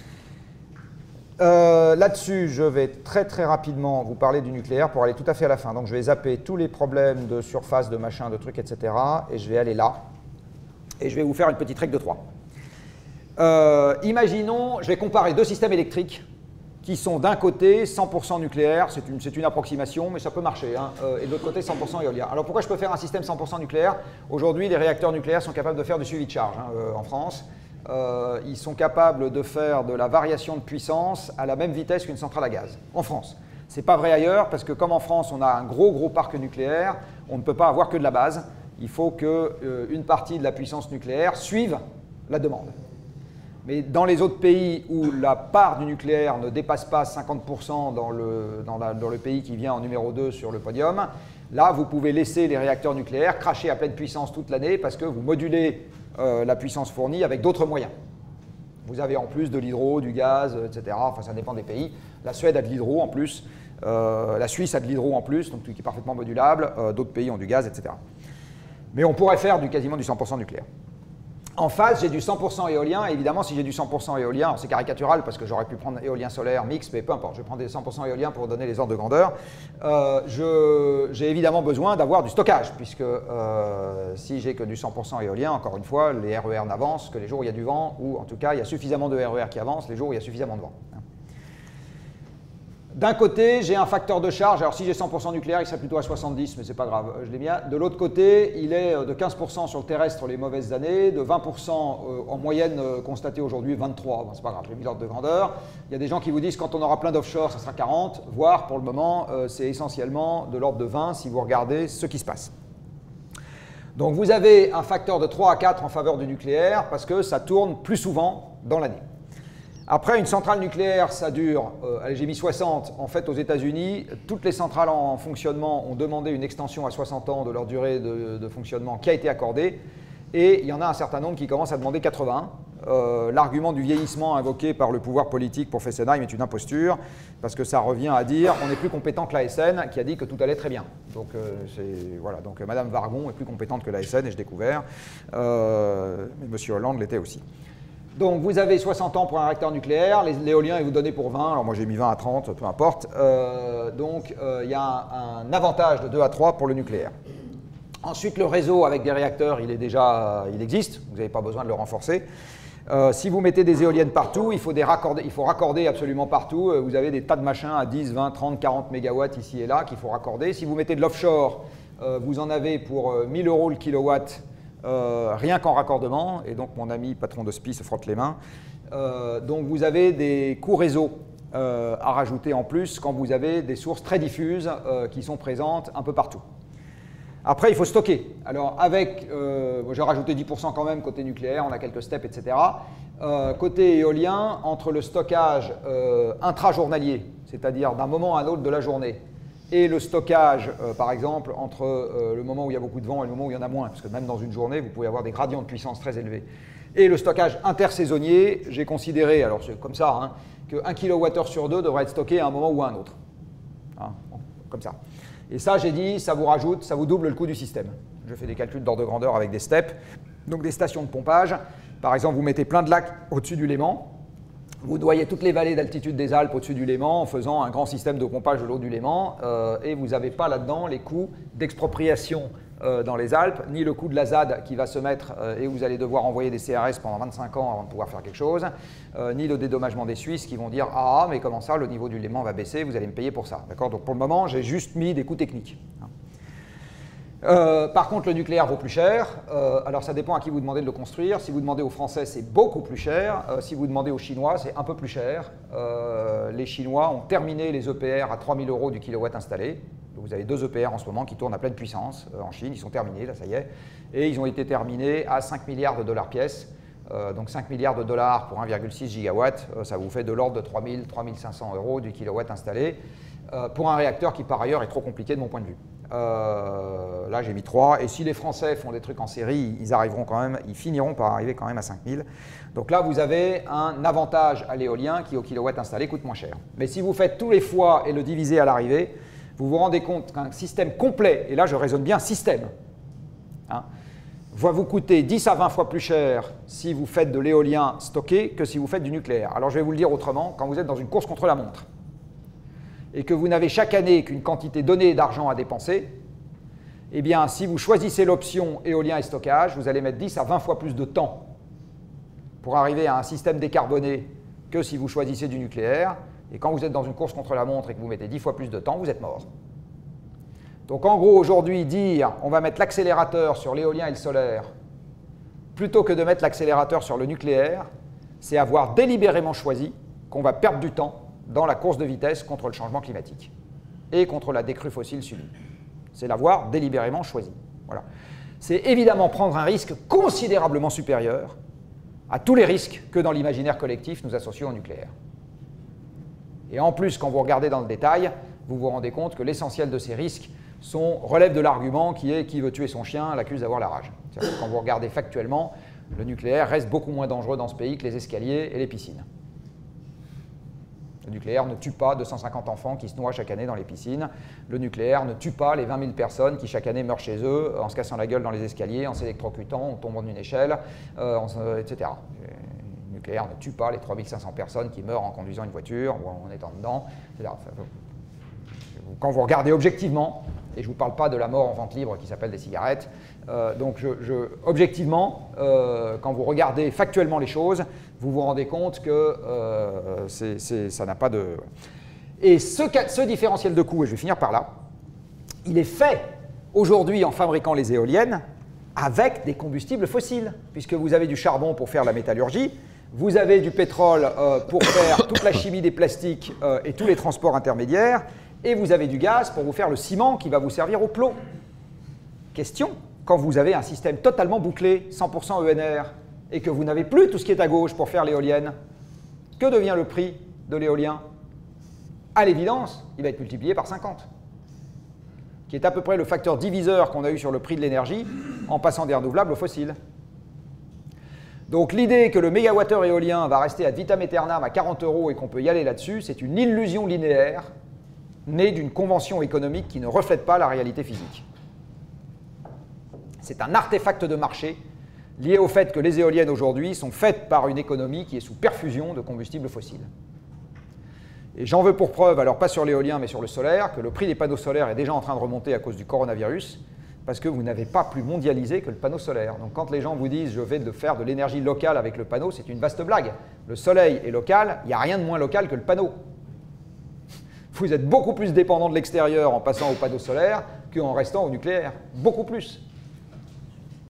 Là-dessus, je vais très rapidement vous parler du nucléaire pour aller tout à fait à la fin. Donc je vais zapper tous les problèmes de surface, de machin, de trucs, etc. Et je vais aller là. Et je vais vous faire une petite règle de 3. Imaginons, je vais comparer deux systèmes électriques qui sont d'un côté 100% nucléaire, c'est une approximation, mais ça peut marcher, hein, et de l'autre côté 100% éolien. Alors pourquoi je peux faire un système 100% nucléaire? Aujourd'hui, les réacteurs nucléaires sont capables de faire du suivi de charge en France. Ils sont capables de faire de la variation de puissance à la même vitesse qu'une centrale à gaz, en France. Ce n'est pas vrai ailleurs, parce que comme en France, on a un gros parc nucléaire, on ne peut pas avoir que de la base. Il faut qu'une partie de la puissance nucléaire suive la demande. Mais dans les autres pays où la part du nucléaire ne dépasse pas 50% dans le pays qui vient en numéro 2 sur le podium, là, vous pouvez laisser les réacteurs nucléaires cracher à pleine puissance toute l'année parce que vous modulez la puissance fournie avec d'autres moyens. Vous avez en plus de l'hydro, du gaz, etc. Enfin, ça dépend des pays. La Suède a de l'hydro en plus. La Suisse a de l'hydro en plus, donc tout qui est parfaitement modulable. D'autres pays ont du gaz, etc. Mais on pourrait faire quasiment du 100% nucléaire. En face, j'ai du 100% éolien, et évidemment, si j'ai du 100% éolien, c'est caricatural parce que j'aurais pu prendre éolien solaire, mix, mais peu importe, je vais prendre des 100% éolien pour donner les ordres de grandeur. J'ai évidemment besoin d'avoir du stockage, puisque si j'ai que du 100% éolien, encore une fois, les RER n'avancent que les jours où il y a du vent, ou en tout cas, il y a suffisamment de RER qui avancent les jours où il y a suffisamment de vent. D'un côté, j'ai un facteur de charge. Alors, si j'ai 100% nucléaire, il serait plutôt à 70, mais c'est pas grave, je l'ai mis. De l'autre côté, il est de 15% sur le terrestre les mauvaises années, de 20% en moyenne constaté aujourd'hui, 23. Bon, c'est pas grave, j'ai mis l'ordre de grandeur. Il y a des gens qui vous disent quand on aura plein d'offshore, ça sera 40, voire pour le moment, c'est essentiellement de l'ordre de 20 si vous regardez ce qui se passe. Donc, vous avez un facteur de 3 à 4 en faveur du nucléaire parce que ça tourne plus souvent dans l'année. Après, une centrale nucléaire, ça dure, allez, j'ai mis 60. En fait, aux États-Unis, toutes les centrales en fonctionnement ont demandé une extension à 60 ans de leur durée de fonctionnement qui a été accordée. Et il y en a un certain nombre qui commencent à demander 80. L'argument du vieillissement invoqué par le pouvoir politique pour Fessenheim est une imposture, parce que ça revient à dire on est plus compétent que l'ASN qui a dit que tout allait très bien. Donc, voilà. Donc Madame Vargon est plus compétente que l'ASN, ai-je découvert. Mais Monsieur Hollande l'était aussi. Donc vous avez 60 ans pour un réacteur nucléaire, l'éolien est vous donné pour 20, alors moi j'ai mis 20 à 30, peu importe. Donc il y a un avantage de 2 à 3 pour le nucléaire. Ensuite, le réseau avec des réacteurs, il existe, vous n'avez pas besoin de le renforcer. Si vous mettez des éoliennes partout, il faut raccorder absolument partout. Vous avez des tas de machins à 10, 20, 30, 40 mégawatts ici et là qu'il faut raccorder. Si vous mettez de l'offshore, vous en avez pour 1000 € le kilowatt. Rien qu'en raccordement, et donc mon ami patron de SPI se frotte les mains. Donc vous avez des coûts réseau à rajouter en plus quand vous avez des sources très diffuses qui sont présentes un peu partout. Après, il faut stocker. Alors j'ai rajouté 10% quand même côté nucléaire, on a quelques steps, etc. Côté éolien, entre le stockage intrajournalier, c'est-à-dire d'un moment à un autre de la journée, et le stockage, par exemple, entre le moment où il y a beaucoup de vent et le moment où il y en a moins, parce que même dans une journée, vous pouvez avoir des gradients de puissance très élevés. Et le stockage intersaisonnier, j'ai considéré, alors c'est comme ça, hein, que 1 kWh sur 2 devrait être stocké à un moment ou à un autre. Hein, comme ça. Et ça, j'ai dit, ça vous double le coût du système. Je fais des calculs d'ordre de grandeur avec des steps, donc des stations de pompage. Par exemple, vous mettez plein de lacs au-dessus du Léman. Vous noyez toutes les vallées d'altitude des Alpes au-dessus du Léman en faisant un grand système de pompage de l'eau du Léman et vous n'avez pas là-dedans les coûts d'expropriation dans les Alpes, ni le coût de la ZAD qui va se mettre et vous allez devoir envoyer des CRS pendant 25 ans avant de pouvoir faire quelque chose, ni le dédommagement des Suisses qui vont dire « Ah, mais comment ça, le niveau du Léman va baisser, vous allez me payer pour ça. » D'accord? Donc pour le moment, j'ai juste mis des coûts techniques. Par contre, le nucléaire vaut plus cher. Alors ça dépend à qui vous demandez de le construire. Si vous demandez aux Français, c'est beaucoup plus cher. Si vous demandez aux Chinois, c'est un peu plus cher. Les Chinois ont terminé les EPR à 3 000 € du kilowatt installé. Vous avez 2 EPR en ce moment qui tournent à pleine puissance en Chine. Ils sont terminés, là, ça y est. Et ils ont été terminés à 5 milliards de dollars pièce. Donc 5 milliards de dollars pour 1,6 gigawatt, ça vous fait de l'ordre de 3 000, 3 500 € du kilowatt installé. Pour un réacteur qui, par ailleurs, est trop compliqué de mon point de vue. Là, j'ai mis 3. Et si les Français font des trucs en série, ils arriveront quand même, ils finiront par arriver quand même à 5 000. Donc là, vous avez un avantage à l'éolien qui, au kilowatt installé, coûte moins cher. Mais si vous faites tous les fois et le divisez à l'arrivée, vous vous rendez compte qu'un système complet, et là, je raisonne bien système, hein, va vous coûter 10 à 20 fois plus cher si vous faites de l'éolien stocké que si vous faites du nucléaire. Alors, je vais vous le dire autrement, quand vous êtes dans une course contre la montre, et que vous n'avez chaque année qu'une quantité donnée d'argent à dépenser, eh bien, si vous choisissez l'option éolien et stockage, vous allez mettre 10 à 20 fois plus de temps pour arriver à un système décarboné que si vous choisissez du nucléaire. Et quand vous êtes dans une course contre la montre et que vous mettez 10 fois plus de temps, vous êtes mort. Donc en gros, aujourd'hui, dire on va mettre l'accélérateur sur l'éolien et le solaire, plutôt que de mettre l'accélérateur sur le nucléaire, c'est avoir délibérément choisi qu'on va perdre du temps dans la course de vitesse contre le changement climatique et contre la décrue fossile subie. C'est l'avoir délibérément choisi. Voilà. C'est évidemment prendre un risque considérablement supérieur à tous les risques que dans l'imaginaire collectif nous associons au nucléaire. Et en plus, quand vous regardez dans le détail, vous vous rendez compte que l'essentiel de ces risques relève de l'argument qui est « qui veut tuer son chien l'accuse d'avoir la rage ». Quand vous regardez factuellement, le nucléaire reste beaucoup moins dangereux dans ce pays que les escaliers et les piscines. Le nucléaire ne tue pas 250 enfants qui se noient chaque année dans les piscines. Le nucléaire ne tue pas les 20 000 personnes qui chaque année meurent chez eux en se cassant la gueule dans les escaliers, en s'électrocutant, en tombant d'une échelle, etc. Le nucléaire ne tue pas les 3500 personnes qui meurent en conduisant une voiture ou en étant dedans, etc. Quand vous regardez objectivement, et je ne vous parle pas de la mort en vente libre qui s'appelle des cigarettes, objectivement, quand vous regardez factuellement les choses, vous vous rendez compte que ça n'a pas de... Et ce différentiel de coût, et je vais finir par là, il est fait aujourd'hui en fabriquant les éoliennes avec des combustibles fossiles, puisque vous avez du charbon pour faire la métallurgie, vous avez du pétrole pour faire toute la chimie des plastiques et tous les transports intermédiaires, et vous avez du gaz pour vous faire le ciment qui va vous servir au plomb. Question, quand vous avez un système totalement bouclé, 100% ENR, et que vous n'avez plus tout ce qui est à gauche pour faire l'éolienne, que devient le prix de l'éolien? À l'évidence, il va être multiplié par 50, qui est à peu près le facteur diviseur qu'on a eu sur le prix de l'énergie en passant des renouvelables aux fossiles. Donc l'idée que le mégawattheure éolien va rester ad vitam aeternam à 40 € et qu'on peut y aller là-dessus, c'est une illusion linéaire née d'une convention économique qui ne reflète pas la réalité physique. C'est un artefact de marché lié au fait que les éoliennes aujourd'hui sont faites par une économie qui est sous perfusion de combustibles fossiles. Et j'en veux pour preuve, alors pas sur l'éolien mais sur le solaire, que le prix des panneaux solaires est déjà en train de remonter à cause du coronavirus, parce que vous n'avez pas plus mondialisé que le panneau solaire. Donc quand les gens vous disent « je vais faire de l'énergie locale avec le panneau », c'est une vaste blague. Le soleil est local, il n'y a rien de moins local que le panneau. Vous êtes beaucoup plus dépendant de l'extérieur en passant au panneau solaire qu'en restant au nucléaire. Beaucoup plus.